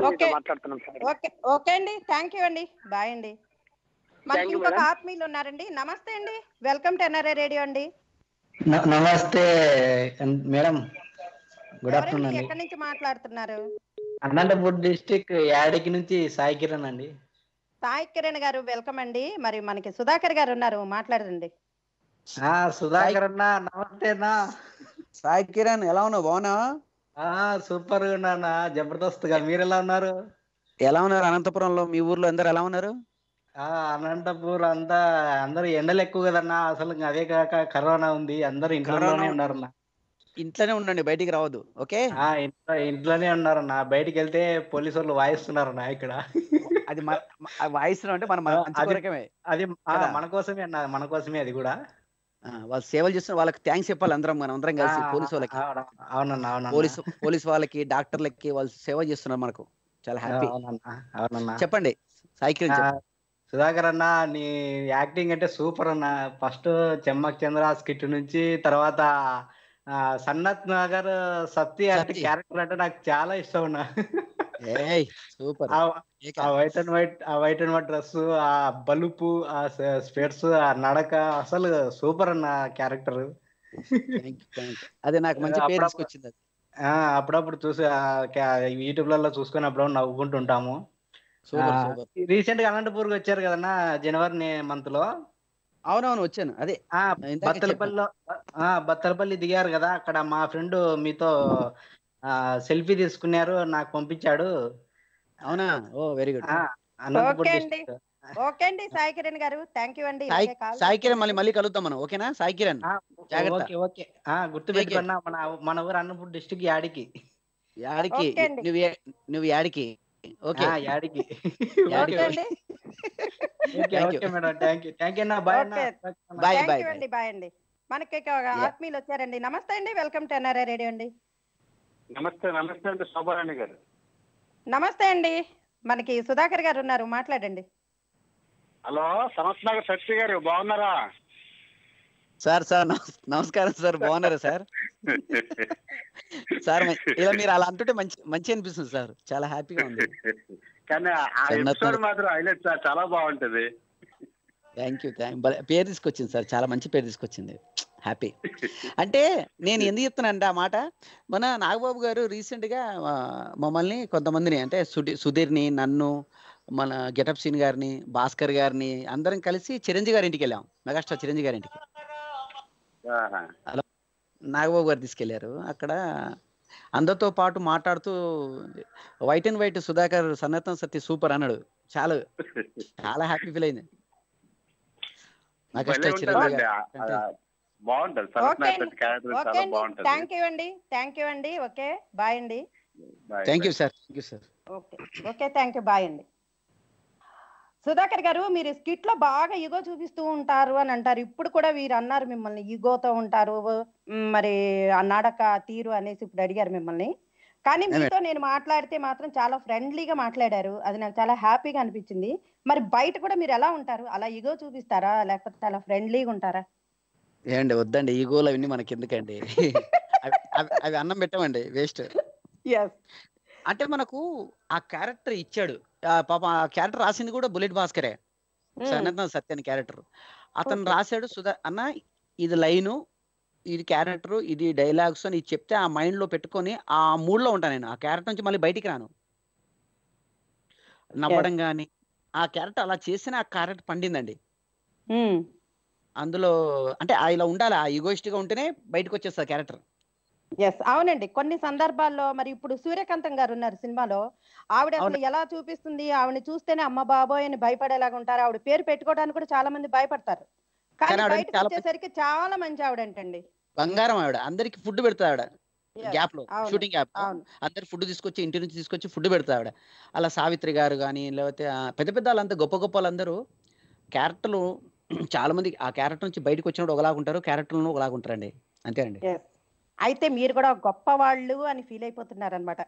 ఓకే అండి, థ్యాంక్ యూ అండి, బాయ్ అండి. మనకి ఇంకొక ఆత్మీయులు ఉన్నారండి. నమస్తే అండి, వెల్కమ్ టు ఎన్ఆర్ఐ రేడియో అండి. నమస్తే మేడం, గుడ్ ఆఫ్టర్నూన్. ఎక్కడి నుంచి మాట్లాడుతున్నారు? అనంతపూర్ డిస్ట్రిక్ట్ యాడికి నుంచి సాయి కిరణ్ అండి. సాయి కిరణ్ గారు, వెల్కమ్ అండి. మరి మనకి సుధాకర్ గారు ఉన్నారు, మాట్లాడండి. సుధాకర్ అన్న నమస్తేనా. సాయి కిరణ్ ఎలా ఉన్నావు, బాగున్నావా? సూపర్ గా ఉన్నా, జబర్దస్త్ గా. మీరు ఎలా ఉన్నారు? ఎలా ఉన్నారు అనంతపురంలో, మీ ఊర్లో అందరు ఎలా ఉన్నారు? అనంతపూర్ అంతా అందరు ఎండలు ఎక్కువ కదన్నా, అసలు అదే కాక కరోనా ఉంది, అందరు ఇంట్లోనే ఉన్నారన్నా. ఇంట్లోనే ఉండండి, బయటికి రావద్దు. ఓకే, ఇంట్లో ఇంట్లోనే ఉన్నారన్న. బయటికి వెళ్తే పోలీసు వాళ్ళు వాయిస్తున్నారన్న ఇక్కడ. అది వాయిస్తున్నాం అంటే మన అది మన కోసమే అన్న, మన కోసమే అది కూడా. వాళ్ళు సేవలు చేస్తున్నారు, వాళ్ళకి థ్యాంక్స్ చెప్పాలి అందరం, మనం అందరం కలిసి. పోలీసు వాళ్ళకి, అవునన్నా అవునా, పోలీసు పోలీసు వాళ్ళకి, డాక్టర్లకి, వాళ్ళు సేవ చేస్తున్నారు మనకు, చాలా హ్యాపీ. అవునన్నా, చెప్పండి సాయి కిరణ్. సుధాకర్ అన్న, నీ యాక్టింగ్ అంటే సూపర్ అన్న. ఫస్ట్ చెమ్మక్ చంద్ర స్కిట్ నుంచి తర్వాత సన్నత్ నగర్ సత్య అంటే క్యారెక్టర్ అంటే నాకు చాలా ఇష్టం ఉన్నా. సూపర్. ఆ వైట్ అండ్ వైట్ ఆ వైట్ అండ్ వైట్ డ్రెస్, ఆ బలుపు, ఆ స్పెట్స్, ఆ నడక అసలు సూపర్ అన్న క్యారెక్టర్. అదే నాకు మంచి పేరు తీసుకొచ్చింది. అప్పుడప్పుడు చూసి యూట్యూబ్ లలో చూసుకొని అప్పుడప్పుడు నవ్వుకుంటుంటాము. రీసెంట్ గా అనంతపూర్ వచ్చారు కదన్నా జనవరి మంత్ లో. అవునవును వచ్చాను. అదే బత్తలపల్లిలో బత్తలపల్లి దిగారు కదా, అక్కడ మా ఫ్రెండ్ మీతో సెల్ఫీ తీసుకున్నారు, నాకు పంపించాడు. అవునా? ఓ వెరీ గుడ్. ఓకే అండి, ఓకే అండి సాయి కిరణ్ గారు, థ్యాంక్ యూ అండి. సాయి కిరణ్ మళ్ళీ మళ్ళీ కలుద్దాం మనం, ఓకేనా సాయి కిరణ్? ఓకే ఓకే, గుర్తు పెట్టుకున్నా. మన మన ఊరు అన్నపూర్ డిస్ట్రిక్ట్ యాడికి యాడికి నువ్వు నువ్వు యాడికి ఓకే యాడికి ఓకే అండి. Okay madam, thank you thank you అన్న. బాయ్ అన్న. బాయ్ బాయ్ అండి. బాయ్ అండి. మనకి ఆత్మీయులు వచ్చారండి. నమస్తే అండి, వెల్కమ్ టు ఎన్ఆర్ఐ రేడియో అండి. నమస్తే నమస్తే అండి శోభారాణి గారు. నమస్తే అండి, మనకి సుధాకర్ గారు ఉన్నారు, మాట్లాడండి. హలో సమస్త శక్తి గారు, బాగున్నారా? సార్ సార్ నమస్కారం సార్, బాగున్నారా సార్? సార్ ఇలా మీరు అలా అంటుంటే మంచి మంచి అనిపిస్తుంది సార్, చాలా హ్యాపీగా ఉంది. కానీ ఆ ఎపిసోడ్ మాత్రం హైలైట్ సార్, చాలా బాగుంటది. థ్యాంక్ యూ థ్యాంక్ పేరు తీసుకొచ్చింది సార్, చాలా మంచి పేరు తీసుకొచ్చింది, హ్యాపీ. అంటే నేను ఎందుకు చెప్తున్నానంటే ఆ మాట, మన నాగబాబు గారు రీసెంట్ గా మమ్మల్ని కొంతమందిని అంటే సుధీ సుధీర్ని నన్ను మన గెటప్ సీన్ గారిని భాస్కర్ గారిని అందరం కలిసి చిరంజీవి గారి ఇంటికి వెళ్ళాం, మెగాస్టార్ చిరంజీవి గారి ఇంటికి. అలా నాగబాబు గారు తీసుకెళ్లారు. అక్కడ అందరితో పాటు మాట్లాడుతూ వైట్ అండ్ వైట్ సుధాకర్ సన్నతం సత్య సూపర్ అన్నాడు. చాలా చాలా హ్యాపీ ఫీల్ అయింది. మెగాస్టార్ చిరంజీవి థ్యాంక్ యూ అండి, థ్యాంక్ యూ అండి. ఓకే బాయ్ అండి. Thank you sir, thank you sir. Okay okay thank you, bye అండి. సుధాకర్ గారు, మీరు స్కిట్ లో బాగా ఈగో చూపిస్తూ ఉంటారు అని అంటారు. ఇప్పుడు కూడా వీరు అన్నారు మిమ్మల్ని ఈగోతో ఉంటారు మరి ఆ నడక తీరు అనేసి ఇప్పుడు అడిగారు మిమ్మల్ని. కానీ మీతో నేను మాట్లాడితే మాత్రం చాలా ఫ్రెండ్లీగా మాట్లాడారు, అది నాకు చాలా హ్యాపీగా అనిపించింది. మరి బయట కూడా మీరు ఎలా ఉంటారు? అలా ఈగో చూపిస్తారా లేకపోతే చాలా ఫ్రెండ్లీగా ఉంటారా? ఏమండి వద్దండి, ఈగోలు అవన్నీ మనకి ఎందుకండి, అవి అన్నం పెట్టమండి, వేస్ట్. అంటే మనకు ఆ క్యారెక్టర్ ఇచ్చాడు పాప, ఆ క్యారెక్టర్ రాసింది కూడా బుల్లెట్ భాస్కరే, సన్నతం సత్య క్యారెక్టర్. అతను రాశాడు, సుధా అన్న ఇది లైను, ఇది క్యారెక్టర్, ఇది డైలాగ్స్ అని చెప్తే ఆ మైండ్ లో పెట్టుకొని ఆ మూడ్ లో ఉంటాను నేను. ఆ క్యారెక్టర్ నుంచి మళ్ళీ బయటికి రాను, నవ్వడం కానీ ఆ క్యారెక్టర్ అలా చేసిన ఆ క్యారెక్టర్ పండిందండి అందులో. అంటే ఇలా ఉండాలి, ఆ ఈగోయిస్ట్ గా ఉంటేనే బయటకు వచ్చేస్తుంది క్యారెక్టర్. ఎస్ అవునండి, కొన్ని సందర్భాల్లో మరి ఇప్పుడు సూర్యకాంతం గారు ఉన్నారు సినిమాలో, ఆవిడ అసలు ఎలా చూపిస్తుంది, ఆవిడని చూస్తేనే అమ్మ బాబోయ్ అని భయపడేలాగా ఉంటారు. ఆవిడ పేరు పెట్టుకోవడానికి కూడా చాలా మంది భయపడతారు, కానీ బయటకు వచ్చేసరికి చాలా మంచి ఆవిడ అంటండి, బంగారం ఆవిడ. అందరికి ఫుడ్ పెడతా ఆవిడ, గ్యాప్ లో షూటింగ్ గ్యాప్ అందరు ఫుడ్ తీసుకొచ్చి ఇంటి నుంచి తీసుకొచ్చి ఫుడ్ పెడతా ఆవిడ. అలా సావిత్రి గారు కానీ లేకపోతే పెద్ద పెద్ద వాళ్ళంతా గొప్ప గొప్ప వాళ్ళందరూ క్యారెక్టర్లు చాలా మంది ఆ క్యారెక్టర్ నుంచి బయటకు వచ్చినప్పుడు ఒకలాగుంటారు, క్యారెక్టర్లను ఒకలాగుంటారండి, అంతేనండి. అయితే మీరు కూడా గొప్ప వాళ్ళు అని ఫీల్ అయిపోతున్నారు అనమాట.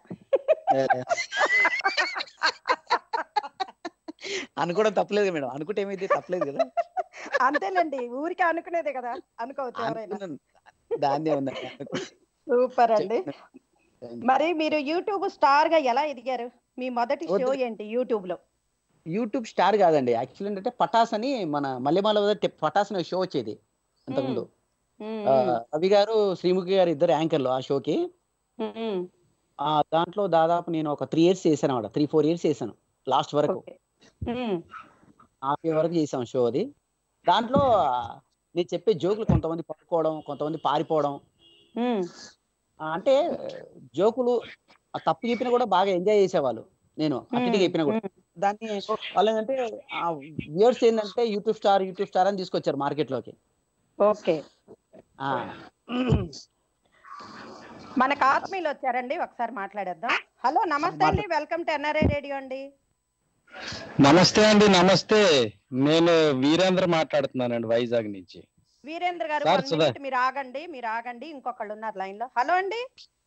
అనుకోవడం తప్పలేదు మేడం, అనుకుంటే ఏమైంది, తప్పలేదు కదా. అంతేలేండి, ఊరికే అనుకునేదే కదా, అనుకోవచ్చు ఎవరైనా. దాన్నే ఉంది. సూపర్ అండి. మరి మీరు యూట్యూబ్ స్టార్ గా ఎలా ఎదిగారు? మీ మొదటి షో ఏంటి యూట్యూబ్ లో? యూట్యూబ్ స్టార్ కాదండి, యాక్చువల్లీ ఏంటంటే పటాస్ అని మన మల్లెమాల పటాస్ అనే షో వచ్చేది అంతకుముందు. రవి గారు శ్రీముఖి గారు ఇద్దరు యాంకర్లు ఆ షోకి. ఆ దాంట్లో దాదాపు నేను ఒక త్రీ ఇయర్స్ చేశాను అన్నమాట, త్రీ ఫోర్ ఇయర్స్ చేశాను లాస్ట్ వరకు, హాఫ్ ఇయర్ వరకు చేసాం షో అది. దాంట్లో నేను చెప్పే జోకులు కొంతమంది పట్టుకోవడం, కొంతమంది పారిపోవడం, అంటే జోకులు తప్పు చెప్పినా కూడా బాగా ఎంజాయ్ చేసేవాళ్ళు, నేను అన్నిటికీ చెప్పినా కూడా. దాన్ని వాళ్ళు ఏంటంటే వ్యూవర్స్ ఏంటంటే యూట్యూబ్ స్టార్ యూట్యూబ్ స్టార్ అని తీసుకొచ్చారు మార్కెట్ లోకి. ఓకే, మనకు ఆత్మీయులు వచ్చారండి, ఒకసారి మాట్లాడేద్దాం. హలో నమస్తే అండి, వెల్కమ్ టు ఎన్ఆర్ఐ రేడియో అండి. నమస్తే అండి. నమస్తే, నేను వీరేంద్ర మాట్లాడుతున్నానండి, వైజాగ్ నుంచి. వీరేంద్ర గారు మీరు ఆగండి, మీరు ఆగండి, ఇంకొకళ్ళు ఉన్నారు లైన్ లో. హలో అండి,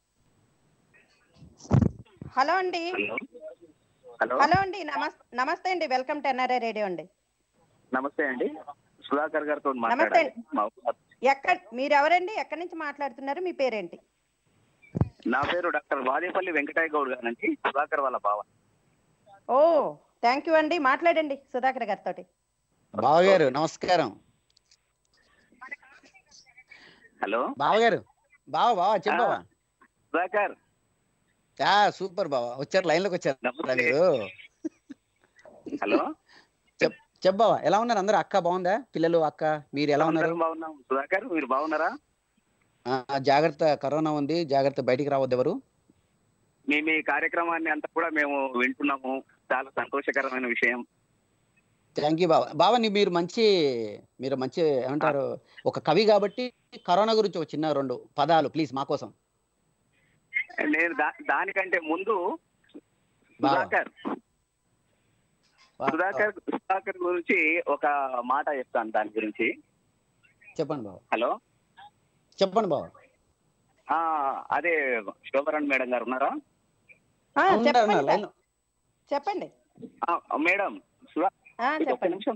హలో అండి, హలో అండి, నమస్తే అండి, వెల్కమ్ టు ఎన్ఆర్ఐ రేడియో అండి. నమస్తే అండి, సుధాకర్ గారితో మాట్లాడాలి. ఎక్కడ మీరు ఎవరండి, ఎక్కడి నుంచి మాట్లాడుతున్నారు, మీ పేరేంటి? నా పేరు డాక్టర్ వాదేపల్లి వెంకటయ్య గౌడ్ గారండి, సుధాకర్ వాళ్ళ బావ. ఓ థ్యాంక్ యూ అండి, మాట్లాడండి సుధాకర్ గారితో. బావగారు నమస్కారం. హలో బావగారు. బావ బావ చెప్పవా? సుధాకర్ సూపర్ బావ, వచ్చారు, లైన్ లోకి వచ్చారు మీరు. హలో చెప్పావా, ఎలా ఉన్నారు అందరు? అక్క బాగుందా? పిల్లలు అక్క మీరు ఎలా ఉన్నారు? బాగున్నాం సుధాకర్, మీరు బాగున్నారా? జాగ్రత్త, కరోనా ఉంది, జాగ్రత్త, బయటికి రావద్దు ఎవరు. మేము ఈ కార్యక్రమాన్ని అంతా కూడా మేము వింటున్నాము, చాలా సంతోషకరమైన విషయం. థ్యాంక్ యూ బావ. బావ మీరు మంచి మీరు మంచి ఏమంటారు, ఒక కవి కాబట్టి కరోనా గురించి ఒక చిన్న రెండు పదాలు ప్లీజ్ మా కోసం. నేను దానికంటే ముందు సుధాకర్ సుధాకర్ సుధాకర్ గురించి ఒక మాట చెప్తాను, దాని గురించి. చెప్పండి బావ. హలో చెప్పండి బావ. అదే శోభరణ్ మేడం గారు ఉన్నారా? చెప్పండి మేడం. ఒక్క నిమిషం.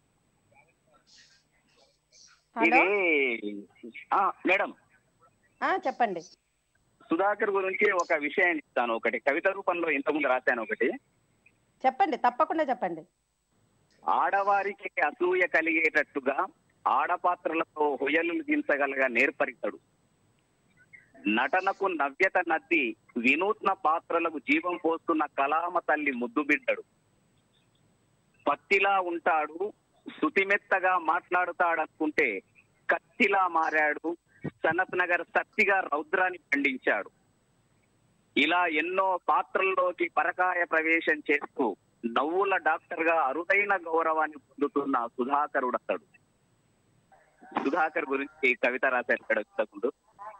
ఇది మేడం చెప్పండి. సుధాకర్ గురించి ఒక విషయాన్ని ఇస్తాను, ఒకటి కవిత రూపంలో ఇంతకుముందు రాశాను, ఒకటి చెప్పండి, తప్పకుండా చెప్పండి. ఆడవారికి అసూయ కలిగేటట్టుగా ఆడపాత్రలతో హొయలు దించగలగా నేర్పరితడు, నటనకు నవ్యత నద్ది వినూత్న పాత్రలకు జీవం పోస్తున్న కళామ తల్లి ముద్దు బిడ్డడు, పత్తిలా ఉంటాడు శృతిమెత్తగా మాట్లాడుతాడనుకుంటే కత్తిలా మారాడు, సనత్ నగర్ సత్తిగా రౌద్రాన్ని పండించాడు. ఇలా ఎన్నో పాత్రల్లోకి పరకాయ ప్రవేశం చేస్తూ నవ్వుల డాక్టర్ గా అరుదైన గౌరవాన్ని పొందుతున్న సుధాకరుడు అతడు. సుధాకర్ గురించి కవిత రాశారు ఇక్కడ ముందు.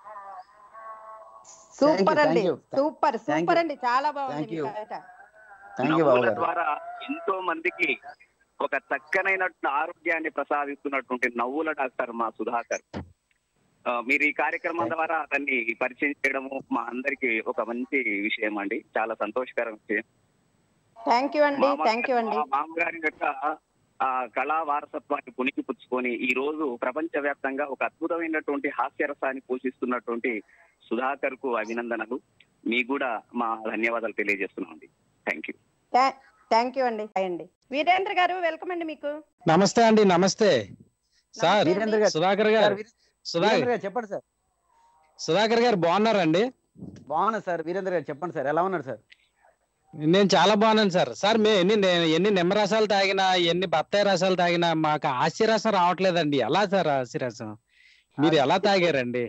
సూపర్ అండి, సూపర్ సూపర్ అండి, చాలా బాగుంది. నవ్వుల ద్వారా ఎంతో మందికి ఒక చక్కనైనటువంటి ఆరోగ్యాన్ని ప్రసాదిస్తున్నటువంటి నవ్వుల డాక్టర్ మా సుధాకర్. మీరు ఈ కార్యక్రమం ద్వారా అతన్ని పరిచయం చేయడము మా అందరికి ఒక మంచి విషయం అండి, చాలా సంతోషకర విషయం. థ్యాంక్ యూ అండి, థ్యాంక్ యూ అండి. మామగారి యొక్క ఆ కళా వారసత్వాన్ని పుణికి పుచ్చుకొని ఈ రోజు ప్రపంచ వ్యాప్తంగా ఒక అద్భుతమైనటువంటి హాస్యరసాన్ని పోషిస్తున్నటువంటి సుధాకర్ కు అభినందనలు. మీకు కూడా మా ధన్యవాదాలు తెలియజేస్తున్నాం అండి. Thank you. థ్యాంక్ యూ అండి. అండి వీరేంద్ర గారు వెల్కమ్ అండి మీకు. నమస్తే అండి. నమస్తే సార్. వీరేంద్ర గారు, సుధాకర్ గారు, సుధాకర్ గారు చెప్పండి సార్. సుధాకర్ గారు బాగున్నారండి? బాగున్నా సార్. వీరేంద్ర గారు చెప్పండి సార్, ఎలా ఉన్నారు సార్? నేను చాలా బాగున్నాను సార్. సార్ మేము ఎన్ని ఎన్ని నిమ్మరసాలు తాగినా, ఎన్ని బత్తాయి రసాలు తాగినా మాకు హాస్యరసం రావట్లేదండి. ఎలా సార్ హాస్యరసం? మీరు ఎలా తాగారండి?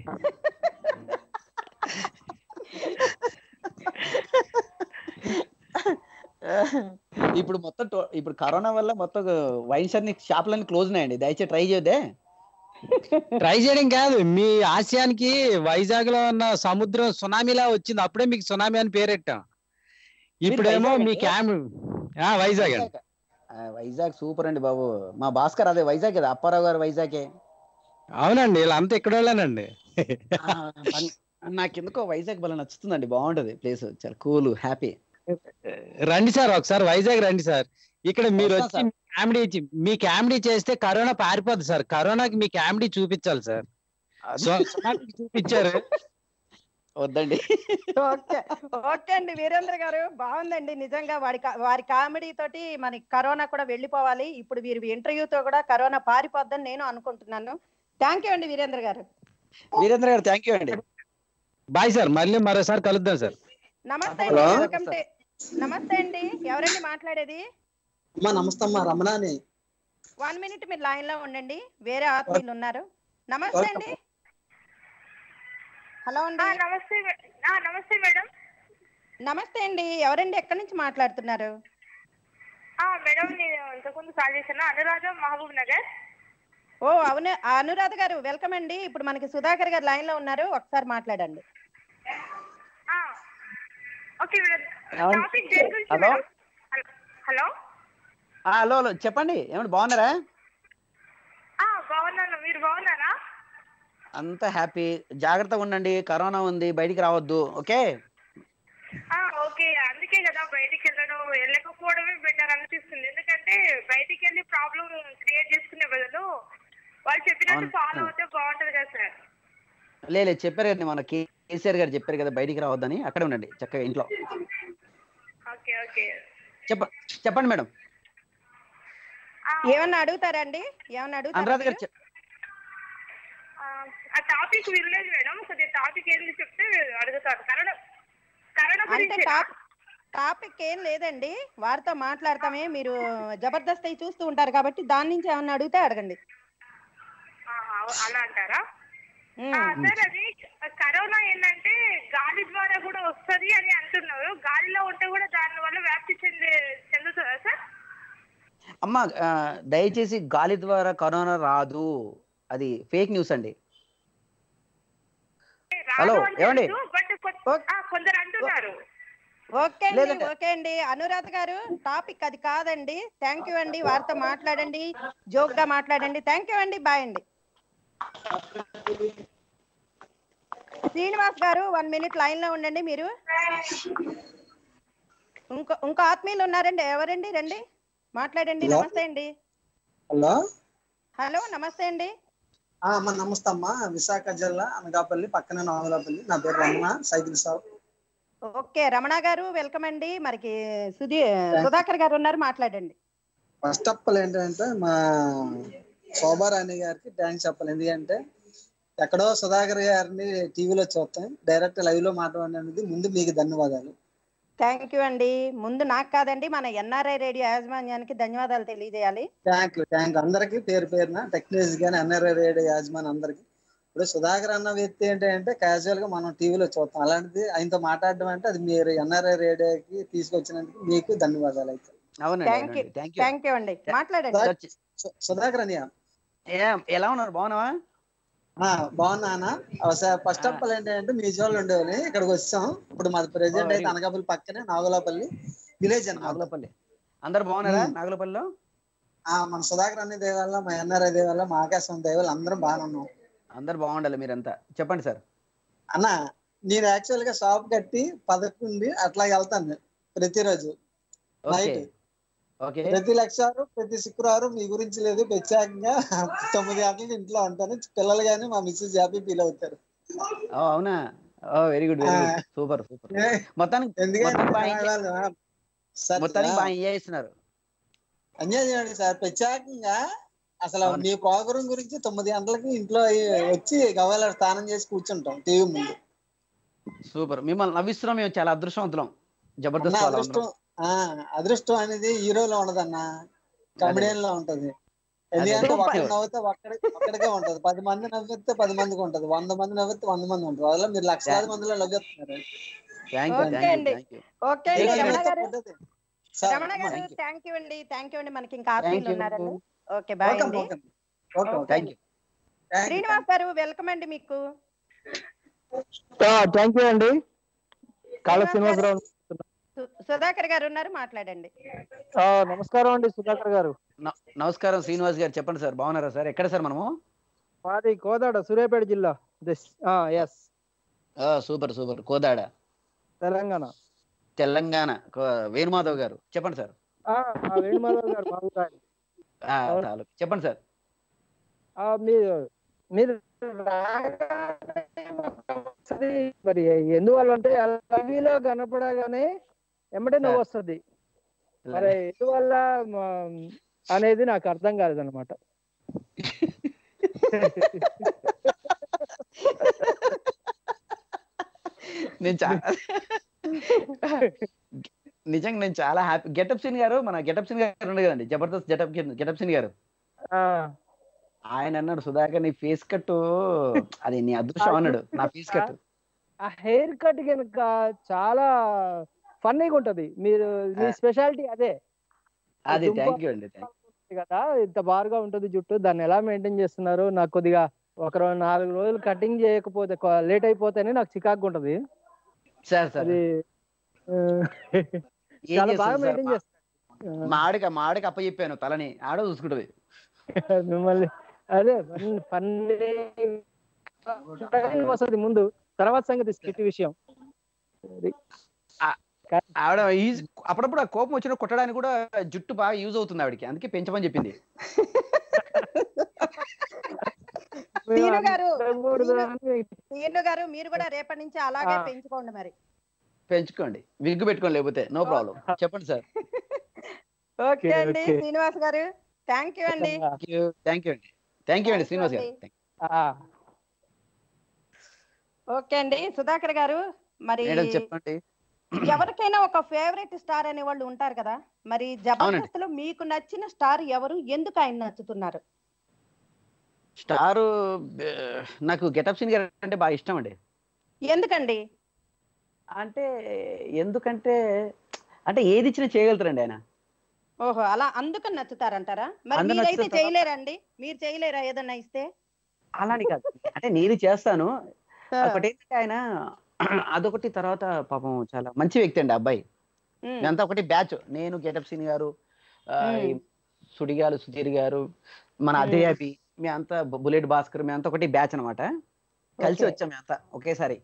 ఇప్పుడు మొత్తం ఇప్పుడు కరోనా వల్ల మొత్తం వైన్ షాప్ షాపులన్నీ క్లోజ్ ఉన్నాయండి, దయచేసి ట్రై చేయదే. ట్రై చేయడం కాదు, మీ ఆసియానికి వైజాగ్ లో ఉన్న సముద్రం సునామీలా వచ్చింది, అప్పుడే మీకు సునామీ అని పేరెట్టాం. ఇప్పుడేమో మీ క్యామ్ వైజాగ్ అండి. వైజాగ్ సూపర్ అండి బాబు. మా భాస్కర్ అదే వైజాగ్ కదా, అప్పారావు గారు వైజాగే. అవునండి, వీళ్ళంతా ఇక్కడ వాళ్ళేనండి. నాకెందుకో వైజాగ్ బాగా నచ్చుతుందండి, బాగుంటది ప్లేస్, చాలా కూల్ హ్యాపీ. రండి సార్, ఒకసారి వైజాగ్ రండి సార్. ఇక్కడ మీరు వచ్చి కామెడీ మీ కామెడీ చేస్తే కరోనా పారిపోద్ది సార్. కరోనాకి మీ కామెడీ చూపించాలి సార్. చూపించారు వద్దండి. ఓకే ఓకే అండి వీరేంద్ర గారు, బాగుందండి నిజంగా. వాడి వారి కామెడీ తోటి మనకి కరోనా కూడా వెళ్ళిపోవాలి. ఇప్పుడు వీరి ఇంటర్వ్యూతో కూడా కరోనా పారిపోద్దని నేను అనుకుంటున్నాను. థ్యాంక్ యూ అండి వీరేంద్ర గారు. వీరేంద్ర గారు థ్యాంక్ యూ అండి. బాయ్ సార్, మళ్ళీ మరోసారి కలుద్దాం సార్. నమస్తే అండి, వెల్కమ్ టు. నమస్తే అండి, ఎవరండి మాట్లాడేది? నమస్తే అమ్మా, రమణాని. వన్ మినిట్ మీరు లైన్ లో ఉండండి, వేరే ఆత్మీయులు ఉన్నారు. నమస్తే అండి. హలో అండి. నమస్తే నమస్తే మేడం. నమస్తే అండి, ఎవరండి, ఎక్కడి నుంచి మాట్లాడుతున్నారు? మేడం నేను ఇంతకుముందు కాల్ చేశాను, అనురాధ, మహబూబ్ నగర్. ఓ అవును అనురాధ గారు, వెల్కమ్ అండి. ఇప్పుడు మనకి సుధాకర్ గారు లైన్ లో ఉన్నారు, ఒకసారి మాట్లాడండి. హలో హలో హలో హలో చెప్పండి, ఏమండి బాగున్నారా? బాగున్నాను, మీరు బాగున్నారా? అంతా హ్యాపీ. జాగ్రత్తగా ఉండండి, కరోనా ఉంది, బయటికి రావద్దు. ఓకే ఓకే, అందుకే అందుకే కదా బయటికి వెళ్ళడం, వెళ్ళకపోవడమే బెటర్ అనిపిస్తుంది. ఎందుకంటే బయటికి వెళ్ళి ప్రాబ్లం క్రియేట్ చేసుకునే బదులు వాళ్ళు చెప్పినట్టు ఫాలో అవుతే బాగుంటది కదా సార్. లేదు చెప్పారు కదా, మన కేసీఆర్ గారు చెప్పారు కదా బయటికి రావద్దని, అక్కడే ఉండండి చక్కగా ఇంట్లో. ఓకే ఓకే చెప్ప చెప్పండి మేడం. ఏమన్నా అడుగుతారండి? ఏమన్నా అనురాధ గారు అడుగుతారా? ఆ టాపిక్ వినలేదు మేడం, కొద్దిగా టాపిక్ ఏంటి చెప్తే అడుగుతాను. కన్నడ కన్నడ అంటే గురించి టాపిక్ ఏం లేదండి, వారితో మాట్లాడతామే. మీరు జబర్దస్త్ అయి చూస్తూ ఉంటారు కాబట్టి దాని నుంచి ఏమన్నా అడిగితే అడగండి. అలా అంటారా సార్? అది కరోనా ఏంటంటే గాలి ద్వారా కూడా వస్తుంది అని అంటున్నారు. గాలిలో ఉంటే కూడా దాని వల్ల వ్యాప్తి చెందే చెందుతుందా సార్? అమ్మ దయచేసి గాలి ద్వారా కరోనా రాదు, అది ఫేక్ న్యూస్ అండి. హలో ఏమండి, కొందరు అంటున్నారు. ఓకే అండి, ఓకే అండి అనురాధ గారు, టాపిక్ అది కాదండి. థ్యాంక్ యూ అండి, వారితో మాట్లాడండి, జోక్ గా మాట్లాడండి. థ్యాంక్ యూ అండి, బాయ్ అండి. శ్రీనివాస్ గారు వన్ మినిట్ లైన్ లో ఉండండి. మీరు ఇంకో ఇంకో ఆత్మీయులు ఉన్నారండి, ఎవరండి? రండి మాట్లాడండి. నమస్తే అండి. హలో హలో నమస్తే అండి. అమ్మా నమస్తే అమ్మా, విశాఖ జిల్లా అనకాపల్లి పక్కన నాగలాపల్లి. నా పేరు Ramana, cycle shop. Okay Ramana garu welcome అండి. మరికి సుధీ సుధాకర్ గారు ఉన్నారు, మాట్లాడండి. ఫస్ట్ ఆఫ్ ఆల్ ఏంటంటే మా శోభా రాణి గారికి థ్యాంక్స్ చెప్పాలి. ఎందుకంటే ఎక్కడో సుధాకర్ గారిని టీవీలో చూస్తాం, డైరెక్ట్ లైవ్ లో మాట్లాడినది ముందు మీకు ధన్యవాదాలు. థ్యాంక్ యూ అండి. ముందు నాకు కాదండి, మన ఎన్ఆర్ఐ రేడియో యాజమాన్యానికి ధన్యవాదాలు తెలియజేయాలి. థ్యాంక్ యూ థ్యాంక్ యూ అందరికి పేరు పేరున, టెక్నీషియన్స్ కానీ ఎన్ఆర్ఐ రేడియో యాజమాన్ అందరికి. ఇప్పుడు సుధాకర్ అన్న వ్యక్తి ఏంటంటే క్యాజువల్ గా మనం టీవీలో చూస్తాం, అలాంటిది ఆయనతో మాట్లాడడం అంటే అది మీరు ఎన్ఆర్ఐ రేడియోకి తీసుకొచ్చినందుకు మీకు ధన్యవాదాలు. అయితే థ్యాంక్ యూ అండి, మాట్లాడండి. సుధాకర్ అన్నయ్య ఎలా ఉన్నారు? బాగున్నావా? బాగున్నా. ఫస్ట్ ఆఫ్ ఆల్ ఏంటంటే మీ జోళ్ళు ఉండేవాళ్ళు, ఇక్కడికి వచ్చాం. ఇప్పుడు మాది ప్రెసిడెంట్ అయితే అనకాపల్లి పక్కనే నాగలాపల్లి విలేజ్ అన్న. నాగలాపల్లి అందరు బాగున్నారా? నాగలాపల్లిలో మన సుధాకర్ అనే దేవాల, మా ఎన్ఆర్ఐ దేవాల, మా ఆకాశం దేవాల అందరం బాగానే ఉన్నాం. అందరు బాగుండాలి. మీరంతా చెప్పండి సార్. అన్న నేను యాక్చువల్ గా షాప్ కట్టి పదకొండు అట్లా వెళ్తాను ప్రతిరోజు నైట్. ప్రతి లక్షారు ప్రతి శుక్రవారం మీ గురించి లేదు, ప్రత్యేకంగా తొమ్మిది గంటలకు ఇంట్లో ఉంటాను. పిల్లలు గానీ మా మిస్సెస్ హ్యాపీ ఫీల్ అవుతారు. అవునా? Very good, very good, super super. మొత్తానికి ఎంజాయ్ చేయండి సార్. ప్రత్యేకంగా అసలు మీ ప్రోగ్రాం గురించి తొమ్మిది గంటలకి ఇంట్లో వచ్చి గవ్వల స్నానం చేసి కూర్చుంటాం టీవీ ముందు. సూపర్. మిమ్మల్ని నవ్విస్తున్నాం, మేము చాలా అదృష్టవంతులం. జబర్దస్త్ అదృష్టం అదృష్టం అనేది హీరోలో ఉండదన్న, కమెడియన్ లో ఉంటది. ఎందుకంటే ఒక్కడి నవ్వుతే ఒక్కడి ఒక్కడికే ఉంటది, పది మంది నవ్వితే పది మందికి ఉంటది, వంద మంది నవ్వితే వంద మంది ఉంటది. అలా మీరు లక్షలాది మందిలో నవ్వుతున్నారు. థ్యాంక్ యూ అండి, థ్యాంక్ యూ అండి. మనకి ఇంకా ఆత్మీయులు ఉన్నారండి. ఓకే బాయ్ అండి. శ్రీనివాస్ గారు వెల్కమ్ అండి మీకు. థ్యాంక్ యూ అండి. కాళ శ్రీనివాసరావు. సుధాకర్ గారు ఉన్నారు, మాట్లాడండి. నమస్కారం అండి సుధాకర్ గారు. నమస్కారం శ్రీనివాస్ గారు, చెప్పండి సార్. బాగున్నారా సార్? ఎక్కడ సార్ మనము? మాది కోదాడ, సూర్యాపేట జిల్లా. Yes. Super super. Kodad Telangana. Telangana. Venumadhav garu చెప్పండి సార్. వేణుమాధవ్ గారు చెప్పండి సార్. మీరు మీరు మరి ఎందువల్ల అంటే టీవీలో కనపడగానే ఎమ్మటే నవ్వు వస్తుంది, మరి ఎందువల్ల అనేది నాకు అర్థం కాలేదన్నమాట. నేను చాలా నిజంగా నేను చాలా హ్యాపీ. గెటప్ సీన్ గారు, మన గెటప్ సీన్ గారు ఉండే కదండి, జబర్దస్త్ గెటప్ గెటప్ సీన్ గారు, ఆయన అన్నాడు సుధాకర్ నీ ఫేస్ కట్ అది నీ అదృష్టం అన్నాడు. నా ఫేస్ కట్, ఆ హెయిర్ కట్ కనుక చాలా ఫన్నీగా ఉంటది. మీరు మీ స్పెషాలిటీ అదే. అది థ్యాంక్ యూ అండి. కదా ఇంత బారుగా ఉంటది జుట్టు, దాన్ని ఎలా మెయింటైన్ చేస్తున్నారు? నాకు కొద్దిగా ఒక నాలుగు రోజులు కటింగ్ చేయకపోతే లేట్ అయిపోతేనే నాకు చికాకు ఉంటది సార్. సార్ చాలా బాగా మెయింటైన్ చేస్తాను. మా ఆడికి మా ఆడికి అప్ప చెప్పాను, తలని ఆడ చూసుకుంటది మిమ్మల్ని. అదే వస్తుంది ముందు, తర్వాత సంగతి స్కిట్ విషయం. ఆవిడ ఈజ్ అప్పుడప్పుడు ఆ కోపం వచ్చిన కొట్టడానికి కూడా జుట్టు బాగా యూజ్ అవుతుంది ఆవిడకి, అందుకే పెంచమని చెప్పింది. సీను గారు సీను గారు మీరు కూడా రేపటి నుంచి అలాగే పెంచుకోండి మరి. పెంచుకోండి, విగ్గు పెట్టుకోండి, లేకపోతే నో ప్రాబ్లం. చెప్పండి సార్. ఓకే అండి శ్రీనివాస్ గారు, థ్యాంక్ యూ అండి. థ్యాంక్ యూ అండి థ్యాంక్ యూ అండి శ్రీనివాస్ గారు. ఓకే అండి సుధాకర్ గారు, మరి చెప్పండి. ఎవరికైనా ఒక ఫేవరెట్ స్టార్ అనే వాళ్ళు ఉంటారు కదా, మరి జబర్దస్త్ లో మీకు నచ్చిన స్టార్ ఎవరు, ఎందుకు ఆయన నచ్చుతున్నారు? స్టారు నాకు గెటప్ సీన్ గారు అంటే బాగా ఇష్టం అండి. ఎందుకండి? అంటే ఎందుకంటే అంటే ఏది ఇచ్చినా చేయగలుగుతారండి ఆయన. ఓహో, అలా అందుకని నచ్చుతారంటారా? మరి మీరైతే చేయలేరండి? మీరు చేయలేరా ఏదన్నా ఇస్తే? అలాని కాదు, అంటే నేను చేస్తాను. ఒకటి ఏంటంటే ఆయన అదొకటి, తర్వాత పాపం చాలా మంచి వ్యక్తి అండి అబ్బాయి. మేమంతా ఒకటి బ్యాచ్, నేను గెటప్ సీన్ గారు, సుడిగాలు సుధీర్ గారు, మన అదేయాబి, మేమంతా బుల్లెట్ భాస్కర్, మేమంతా ఒకటి బ్యాచ్ అనమాట. కలిసి వచ్చాం మేమంతా ఒకేసారి.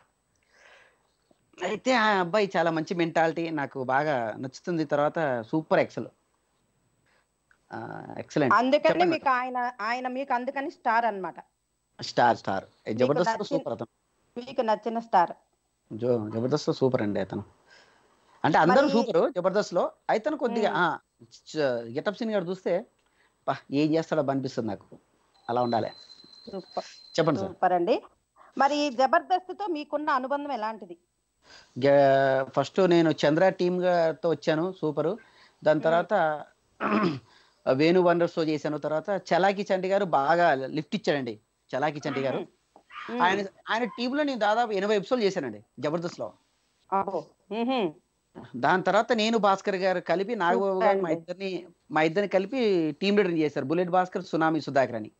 అయితే ఆ అబ్బాయి చాలా మంచి మెంటాలిటీ, నాకు బాగా నచ్చుతుంది. తర్వాత సూపర్ ఎక్సల్ ఎక్సలెంట్. అందుకని మీకు ఆయన ఆయన మీకు అందుకని స్టార్ అన్నమాట. స్టార్ స్టార్ జబర్దస్త్ సూపర్ అతను. మీకు నచ్చిన స్టార్ జబర్దస్త్ సూపర్ అండి అతను. అంటే అందరూ సూపర్ జబర్దస్త్ లో, అయితే కొద్దిగా గెటప్ సీన్ గారు చూస్తే ఏం చేస్తాడో అనిపిస్తుంది నాకు. అలా ఉండాలి. చెప్పండి సార్. సూపర్ అండి. మరి జబర్దస్త్ తో మీకున్న అనుబంధం ఎలాంటిది? ఫస్ట్ నేను చంద్ర టీమ్ తో వచ్చాను, సూపరు. దాని తర్వాత వేణు వండర్స్ తో చేశాను. తర్వాత చలాకి చంటి గారు బాగా లిఫ్ట్ ఇచ్చాడండి. చలాకి చంటి గారు ఆయన ఆయన టీమ్ లో నేను దాదాపు ఎనభై ఎపిసోడ్ చేశానండి జబర్దస్త్ లో. దాని తర్వాత నేను భాస్కర్ గారు కలిపి, నాగబాబు గారు, మా ఇద్దరిని మా ఇద్దరిని కలిపి టీమ్ లీడర్ చేశారు. బుల్లెట్ భాస్కర్, సునామీ సుధాకర్ అని.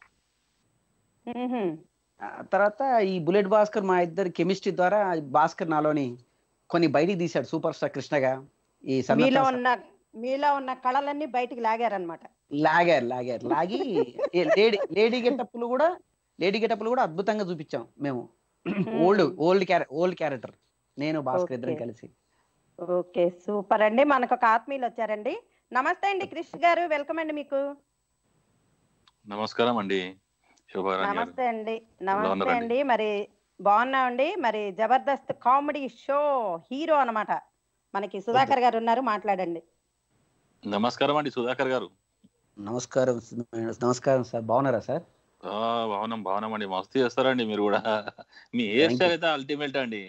తర్వాత ఈ బుల్లెట్ భాస్కర్ మా ఇద్దరి కెమిస్ట్రీ ద్వారా భాస్కర్ నాలోని కొన్ని బయటికి తీశాడు సూపర్ స్టార్ కృష్ణగా. ఈ మీలో ఉన్న మీలో ఉన్న కళలన్నీ బయటికి లాగారనమాట. లాగారు లాగారు లాగి లేడీ లేడీ గెటప్లు కూడా లేడీ గెటప్లు కూడా అద్భుతంగా చూపించాం మేము. ఓల్డ్ ఓల్డ్ ఓల్డ్ క్యారెక్టర్ నేను భాస్కర్ ఇద్దరం కలిసి. ఓకే సూపర్ అండి. మనకు ఒక ఆత్మీయులు వచ్చారండి. నమస్తే అండి కృష్ణ గారు, వెల్కమ్ అండి మీకు. నమస్కారం అండి శోభా. నమస్తే అండి. నమస్తే అండి. మరి బాగున్నామండి. మరి జబర్దస్త్ కామెడీ షో హీరో అన్నమాట మనకి సుధాకర్ గారు ఉన్నారు, మాట్లాడండి. నమస్కారం అండి సుధాకర్ గారు. నమస్కారం నమస్కారం సార్, బాగున్నారా సార్? బాగున్నాం బాగున్నాం అండి, మస్తు చేస్తారండి మీరు కూడా. మీ హెయిర్ స్టైల్ అయితే అల్టిమేట్ అండి.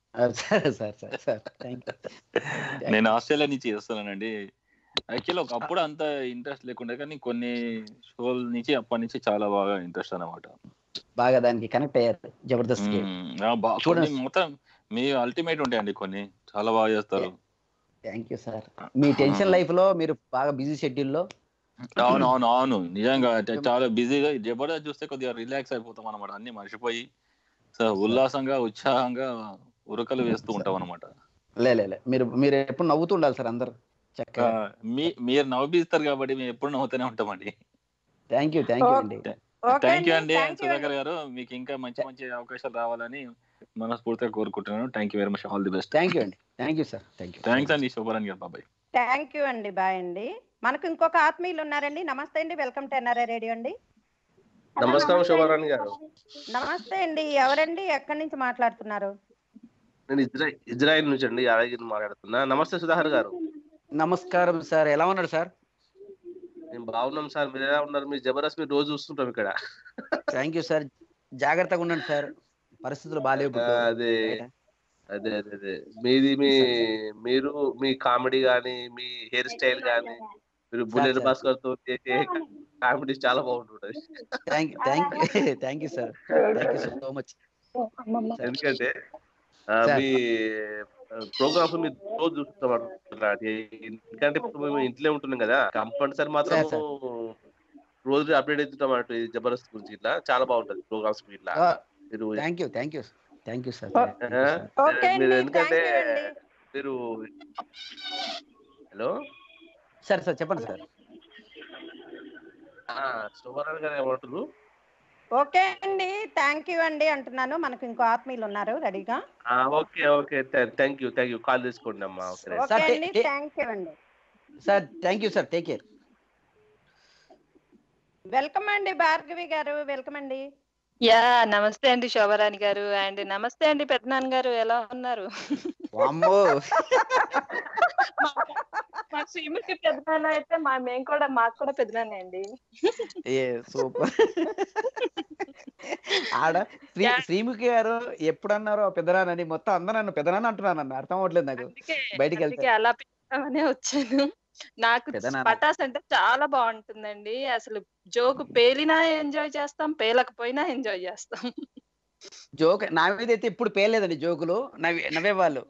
నేను ఆస్ట్రేలియా నుంచి చేస్తున్నానండి. యాక్చువల్లీ ఒకప్పుడు అంత ఇంట్రెస్ట్ లేకుండే, కానీ కొన్ని షోల నుంచి అప్పటి నుంచి చాలా బాగా ఇంట్రెస్ట్ అన్నమాట. బాగా దానికి కనెక్ట్ అయ్యారు జబర్దస్త్. మొత్తం మీ అల్టిమేట్ ఉంటాయండి, కొన్ని చాలా బాగా చేస్తారు. Thank you sir. మీ టెన్షన్ లైఫ్ లో మీరు బాగా బిజీ షెడ్యూల్ లో. అవును అవును అవును నిజంగా చాలా బిజీగా. జబర్దస్త్ చూస్తే కొద్దిగా రిలాక్స్ అయిపోతాం అనమాట, అన్ని మర్చిపోయి ఉల్లాసంగా ఉత్సాహంగా ఉరకలు వేస్తూ ఉంటాం అనమాట. లే మీరు మీరు ఎప్పుడు నవ్వుతూ ఉండాలి సార్ అందరు చక్కగా. మీ మీరు నవ్విస్తారు కాబట్టి మేము ఎప్పుడు నవ్వుతూనే ఉంటామండి. థ్యాంక్ యూ థ్యాంక్ యూ అండి. థ్యాంక్ యూ అండి సుధాకర్ గారు, మీకు ఇంకా మంచి మంచి అవకాశాలు రావాలని మనస్ఫూర్తిగా కోరుకుంటున్నాను. Thank you very much, all the best. Thank you అండి. Thank you sir. Thank you. Thanks అండి శోభరాణి గారు. బాబాయ్. థ్యాంక్ యూ అండి. బాయ్ అండి. మనకు ఇంకొక ఆత్మీయులు ఉన్నారండి. నమస్తే అండి, వెల్కమ్ టు ఎన్ఆర్ఐ రేడియో అండి. నమస్కారం శోభరాణి గారు. నమస్తే అండి. ఎవరండి, ఎక్కడి నుంచి మాట్లాడుతున్నారు? నేను ఇజ్రాయిల్ ఇజ్రాయిల్ నుంచి అండి, యాదగిరి మాట్లాడుతున్నా. నమస్తే సుధాకర్ గారు. నమస్కారం సార్, ఎలా ఉన్నారు సార్? మేము బాగున్నాం సార్, మీరు ఎలా ఉన్నారు? మీ జబర్దస్త్ మీరు రోజు చూస్తుంటాం ఇక్కడ. Thank you sir. జాగ్రత్తగా ఉండండి సార్, పరిస్థితులు బాగాలేవు. అదే అదే అదే అదే మీది మీ మీరు మీ కామెడీ గానీ, మీ హెయిర్ స్టైల్ గానీ, మీరు బుల్లెట్ భాస్కర్ తో చేసే కామెడీ చాలా బాగుంటుంది. Thank thank thank you sir. Thank you so much. ఎందుకంటే మీ ప్రోగ్రామ్స్ మీరు రోజు చూస్తాం. ఎందుకంటే ఇప్పుడు మేము ఇంట్లో ఉంటున్నాం కదా, కంపల్సరీ మాత్రం రోజు అప్డేట్ అవుతుంటాం అన్నట్టు జబర్దస్త్ గురించి. ఇట్లా చాలా బాగుంటది ప్రోగ్రామ్స్ ఇట్లా. మీరు thank you thank you thank you sir. మీరు ఎందుకంటే మీరు హలో సార్ సార్ చెప్పండి సార్. శోభరాణి గారు ఏమంటారు? ఓకే అండి, థ్యాంక్ యూ అండి అంటున్నాను. మనకు ఇంకో ఆత్మీయులు ఉన్నారు రెడీగా. Okay okay thank you thank you call తీసుకోండి అమ్మా. ఓకే అండి, థ్యాంక్ యూ అండి sir. Thank you sir, take care. Welcome అండి భార్గవి గారు, వెల్కమ్ అండి. యా నమస్తే అండి శోభరాణి గారు, అండ్ నమస్తే అండి పెద్దనాన్న గారు, ఎలా ఉన్నారు? మా శ్రీముఖి పెద్దనాన్న అయితే మా మేము కూడా మాకు కూడా పెద్దనాన్న అండి. సూపర్. ఆడ శ్రీ శ్రీముఖి గారు ఎప్పుడు అన్నారో పెద్దనాన్నని, మొత్తం అందరూ నన్ను పెద్దనాన్న అంటున్నాను అన్న, అర్థం అవ్వట్లేదు నాకు. బయటికి వెళ్తే అలా పిలుస్తామనే వచ్చాను. నాకు పటాస్ అంటే చాలా బాగుంటుందండి. అసలు జోకు పేలినా ఎంజాయ్ చేస్తాం, పేలకపోయినా ఎంజాయ్ చేస్తాం. జోక్ నా మీద అయితే ఇప్పుడు పేలేదండి, జోకులు నవ్వే నవ్వేవాళ్ళు.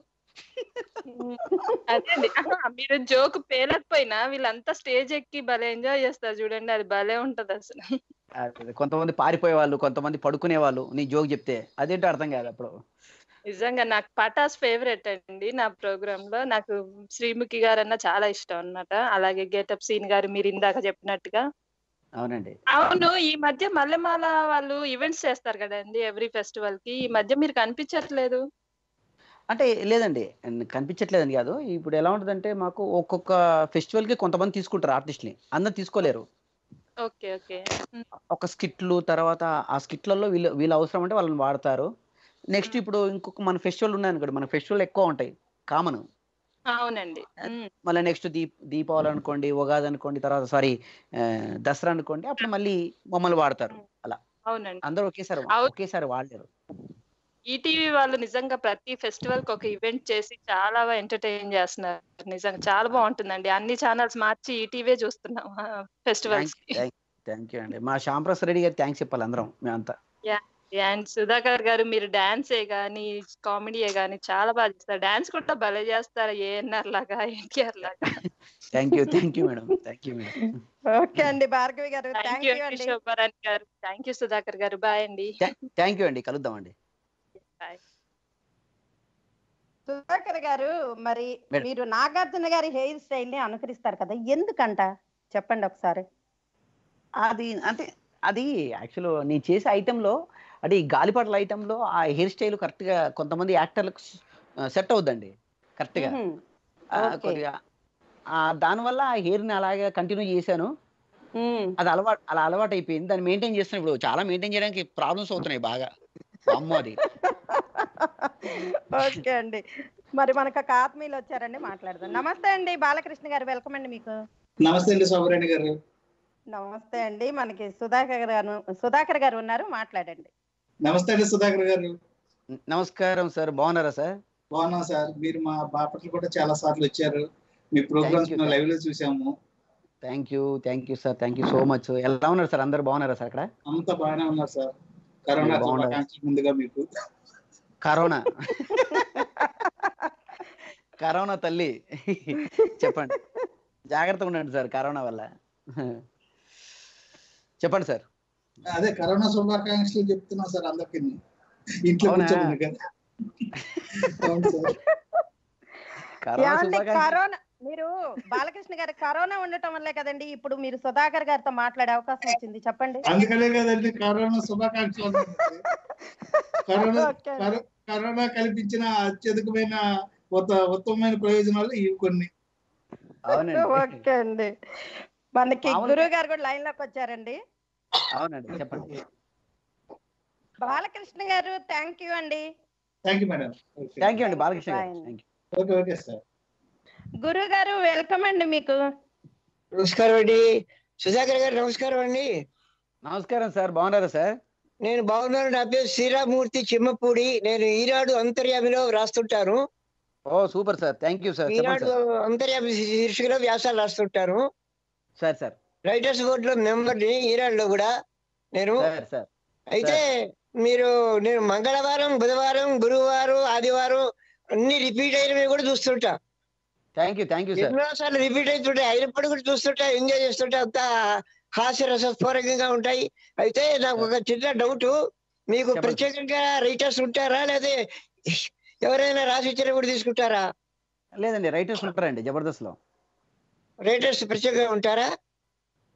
అదే అండి, మీరు జోకు పేలకపోయినా వీళ్ళంతా స్టేజ్ ఎక్కి భలే ఎంజాయ్ చేస్తారు చూడండి, అది భలే ఉంటది అసలు. కొంతమంది పారిపోయే వాళ్ళు, కొంతమంది పడుకునే వాళ్ళు నీ జోక్ చెప్తే, అదేంటో అర్థం కాదు అప్పుడు. నిజంగా నాకు పటాస్ ఫేవరెట్ అండి. నా ప్రోగ్రామ్ లో నాకు శ్రీముఖి గారు అన్న చాలా ఇష్టం అన్నమాట. అలాగే గెటప్ సీన్ గారు మీరు ఇందాక చెప్పినట్టుగా. అవునండి. అవును, ఈ మధ్య మల్లెమాల వాళ్ళు ఈవెంట్స్ చేస్తారు కదండి ఎవ్రీ ఫెస్టివల్ కి, ఈ మధ్య మీరు కనిపించట్లేదు. అంటే లేదండి, కనిపించట్లేదని కాదు. ఇప్పుడు ఎలా ఉంటుందంటే మాకు ఒక్కొక్క ఫెస్టివల్ కి కొంతమంది తీసుకుంటారు ఆర్టిస్ట్ని, అందరు తీసుకోలేరు. Okay okay. ఒక స్కిట్లు తర్వాత ఆ స్కిట్లలో వీళ్ళు వీళ్ళు అవసరం అంటే వాళ్ళని వాడతారు. నెక్స్ట్ ఇప్పుడు ఇంకొక మన ఫెస్టివల్ ఉన్నాయి అనుకోండి, మన ఫెస్టివల్ ఎక్కువ ఉంటాయి కామన్. అవునండి. మళ్ళీ నెక్స్ట్ దీప్ దీపావళి అనుకోండి, ఉగాది అనుకోండి, తర్వాత సారీ దసరా అనుకోండి, అప్పుడు మళ్ళీ మమ్మల్ని వాడతారు. అలా అవునండి, అందరూ ఒకేసారి ఒకేసారి వాడలేరు. ఈటీవీ వాళ్ళు నిజంగా ప్రతి ఫెస్టివల్ కి ఒక ఈవెంట్ చేసి చాలా ఎంటర్టైన్ చేస్తున్నారు. నిజంగా చాలా బాగుంటుందండి. అన్ని ఛానల్స్ మార్చి ఈటీవీ చూస్తున్నాం ఫెస్టివల్స్. థ్యాంక్ యూ అండి. మా శ్యాంప్రసాద్ రెడ్డి గారు థ్యాంక్స్ చెప్పాలి అందరం మేమంతా. అండ్ సుధాకర్ గారు మీరు డాన్సే గానీ కామెడీయే గానీ చాలా బాగా చేస్తారు. డాన్స్ కూడా భలే చేస్తారు, ఏఎన్ఆర్ లాగా ఎన్టీఆర్ లాగా. Thank you thank you madam, thank you madam. Okay అండి భార్గవి గారు, థ్యాంక్ యూ అండి. శోభరాణి గారు థ్యాంక్ యూ. సుధాకర్ గారు బాయ్ అండి. థ్యాంక్ యూ అండి, కలుద్దాం అండి. సుధాకర్ గారు, మరి మీరు నాగార్జున గారి హెయిర్ స్టైల్ ని అనుకరిస్తారు కదా, ఎందుకంట చెప్పండి ఒకసారి. అది అంటే అది యాక్చువల్ నేను చేసే ఐటెంలో, అంటే ఈ గాలిపటల ఐటెంలో ఆ హెయిర్ స్టైల్ కరెక్ట్ గా కొంతమంది యాక్టర్లకు సెట్ అవుద్దండి కరెక్ట్ గా. కొద్దిగా దానివల్ల ఆ హెయిర్ ని అలాగే కంటిన్యూ చేశాను. అది అలవాటు అలా అలవాటు అయిపోయింది. దాన్ని మెయింటైన్ చేస్తున్నాను. ఇప్పుడు చాలా మెయింటైన్ చేయడానికి ప్రాబ్లమ్స్ అవుతున్నాయి బాగా. అమ్మో అది. ఓకే అండి, మరి మనకు ఒక ఆత్మీయులు వచ్చారండి, మాట్లాడదాం. నమస్తే అండి బాలకృష్ణ గారు, వెల్కమ్ అండి మీకు. నమస్తే అండి శోభరాణి గారు. నమస్తే అండి, మనకి సుధాకర్ గారు సుధాకర్ గారు ఉన్నారు, మాట్లాడండి. నమస్తే అండి సుధాకర్ గారు. నమస్కారం సార్, బాగున్నారా సార్? బాగున్నాం సార్. మీరు మా బాపట్ల కూడా చాలా సార్లు వచ్చారు, మీ ప్రోగ్రామ్స్ లైవ్ లో చూసాము. Thank you thank you sir, thank you so much. ఎలా ఉన్నారు సార్, అందరు బాగున్నారా సార్? అక్కడ అంతా బాగానే ఉన్నారు సార్. కరోనా శుభాకాంక్షలు ముందుగా మీకు. కరోనా కరోనా తల్లి చెప్పండి, జాగ్రత్తగా ఉండండి సార్ కరోనా వల్ల. చెప్పండి సార్. అదే కరోనా శుభాకాంక్షలు చెప్తున్నా సార్ అందరికి, ఇంట్లో కూర్చోండి కదా. కరోనా మీరు బాలకృష్ణ గారు కరోనా ఉండటం వల్లే కదండి ఇప్పుడు మీరు సుధాకర్ గారితో మాట్లాడే అవకాశం వచ్చింది, చెప్పండి. అందుకనే కదండి కరోనా శుభాకాంక్షలు. కరోనా కరోనా కల్పించిన అత్యధికమైన ఉత్తమమైన ప్రయోజనాలు ఇవి కొన్ని. ఓకే అండి, మనకి గురువు గారు కూడా లైన్ లోకి వచ్చారండి. అవునండి, చెప్పండి. బాలకృష్ణ గారు థ్యాంక్ యూ అండి. Thank you madam. Thank you అండి Balakrishna garu. Okay okay sir. గురువు గారు వెల్కమ్ అండి మీకు. నమస్కారం అండి సుధాకర్ గారు. నమస్కారం అండి. నమస్కారం సార్, బాగున్నారా సార్? నేను బాగున్నాను. నా పేరు శ్రీరామూర్తి చిమ్మపూడి. నేను ఈనాడు అంతర్యామిలో రాస్తుంటాను. ఓ సూపర్ sir, thank you sir. Eenadu Antaryami శీర్షికలో వ్యాసాలు రాస్తుంటాను సార్. సార్ రైటర్స్ బోర్డు లో మెంబర్ని ఈనాడులో కూడా నేను. అయితే మీరు నేను మంగళవారం, బుధవారం, గురువారం, ఆదివారం అన్ని రిపీట్ అయినవి కూడా చూస్తుంటా. Thank you thank you sir. ఎన్నోసార్లు రిపీట్ అవుతుంటాయి, అయినప్పుడు కూడా చూస్తుంటా, ఎంజాయ్ చేస్తుంటా, అంత హాస్య రసస్ఫోరకంగా ఉంటాయి. అయితే నాకు ఒక చిన్న డౌట్, మీకు ప్రత్యేకంగా రైటర్స్ ఉంటారా లేదా ఎవరైనా రాసి ఇచ్చిన కూడా తీసుకుంటారా? లేదండి, రైటర్స్ ఉంటారండి జబర్దస్త్ లో. రైటర్స్ ప్రత్యేకంగా ఉంటారా?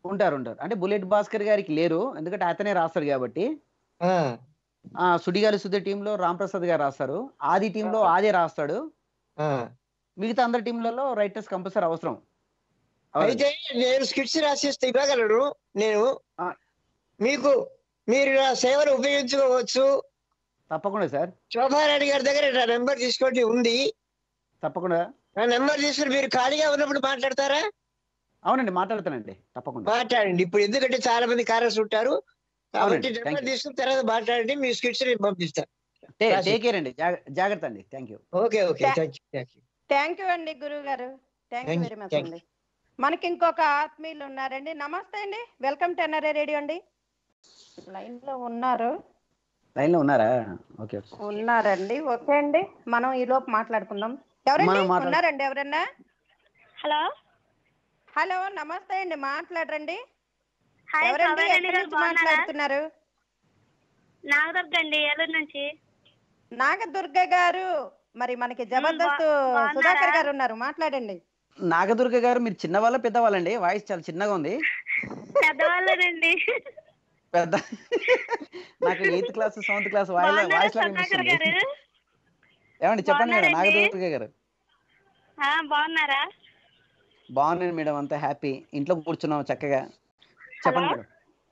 ఉంటారు ఉంటారు అంటే బుల్లెట్ భాస్కర్ గారికి లేరు, ఎందుకంటే అతనే రాస్తాడు కాబట్టి. ఆ సుడిగాలి సుధి టీంలో రామ్ ప్రసాద్ గారు రాస్తారు, ఆది టీంలో ఆదే రాస్తాడు, మిగతా అందరి టీంలలో రైటర్స్ కంపల్సరీ అవసరం. అయితే నేను స్కిట్స్ రాసేస్తే ఇవ్వగలను నేను, మీకు మీరు నా సేవలు ఉపయోగించుకోవచ్చు. తప్పకుండా సార్. శోభారాణి గారి దగ్గర నా నెంబర్ తీసుకోండి ఉంది. తప్పకుండా. నా నెంబర్ తీసుకుని మీరు ఖాళీగా ఉన్నప్పుడు మాట్లాడతారా? అవునండి మాట్లాడతానండి, తప్పకుండా మాట్లాడండి. ఇప్పుడు ఎందుకంటే చాలా మంది కారర్స్ ఉంటారు కాబట్టి నెంబర్ తీసుకున్న తర్వాత మాట్లాడండి, మీ స్కిట్స్ నేను పంపిస్తాను. టేక్ కేర్ అండి, జాగ్రత్త అండి. Thank you. Okay okay thank you thank you thank you అండి గురువు గారు, థ్యాంక్ యూ వెరీ మచ్ అండి. మనకి ఇంకొక ఆత్మీయులు ఉన్నారండి. నమస్తే అండి, వెల్కమ్ టు ఎన్ఆర్ఐ రేడియో అండి. లైన్ లో ఉన్నారు? లైన్ లో ఉన్నారా? ఓకే ఉన్నారండి. ఓకే అండి, మనం ఈ లోపు మాట్లాడుకుందాం. ఎవరండి ఉన్నారండి? ఎవరన్నా? హలో హలో నమస్తే అండి, మాట్లాడరండి. ఎవరండి? ఎక్కడి నుంచి మాట్లాడుతున్నారు? నాగదుర్గ అండి, ఏలూరు నుంచి. నాగదుర్గ గారు, మరి మనకి జబర్దస్త్ సుధాకర్ గారు ఉన్నారు, మాట్లాడండి. నాగదుర్గ గారు, మీరు చిన్నవాళ్ళ పెద్దవాళ్ళండి? వాయిస్ చాలా చిన్నగా ఉంది. పెద్దవాళ్ళనండి. పెద్ద నాకు eighth class seventh class voice voice లాగా అనిపిస్తుంది. ఏమండి చెప్పండి మేడం. నాగదుర్గ గారు బాగున్నారా? బాగున్నాను మేడం, అంతా హ్యాపీ. ఇంట్లో కూర్చున్నాం చక్కగా. చెప్పండి మేడం.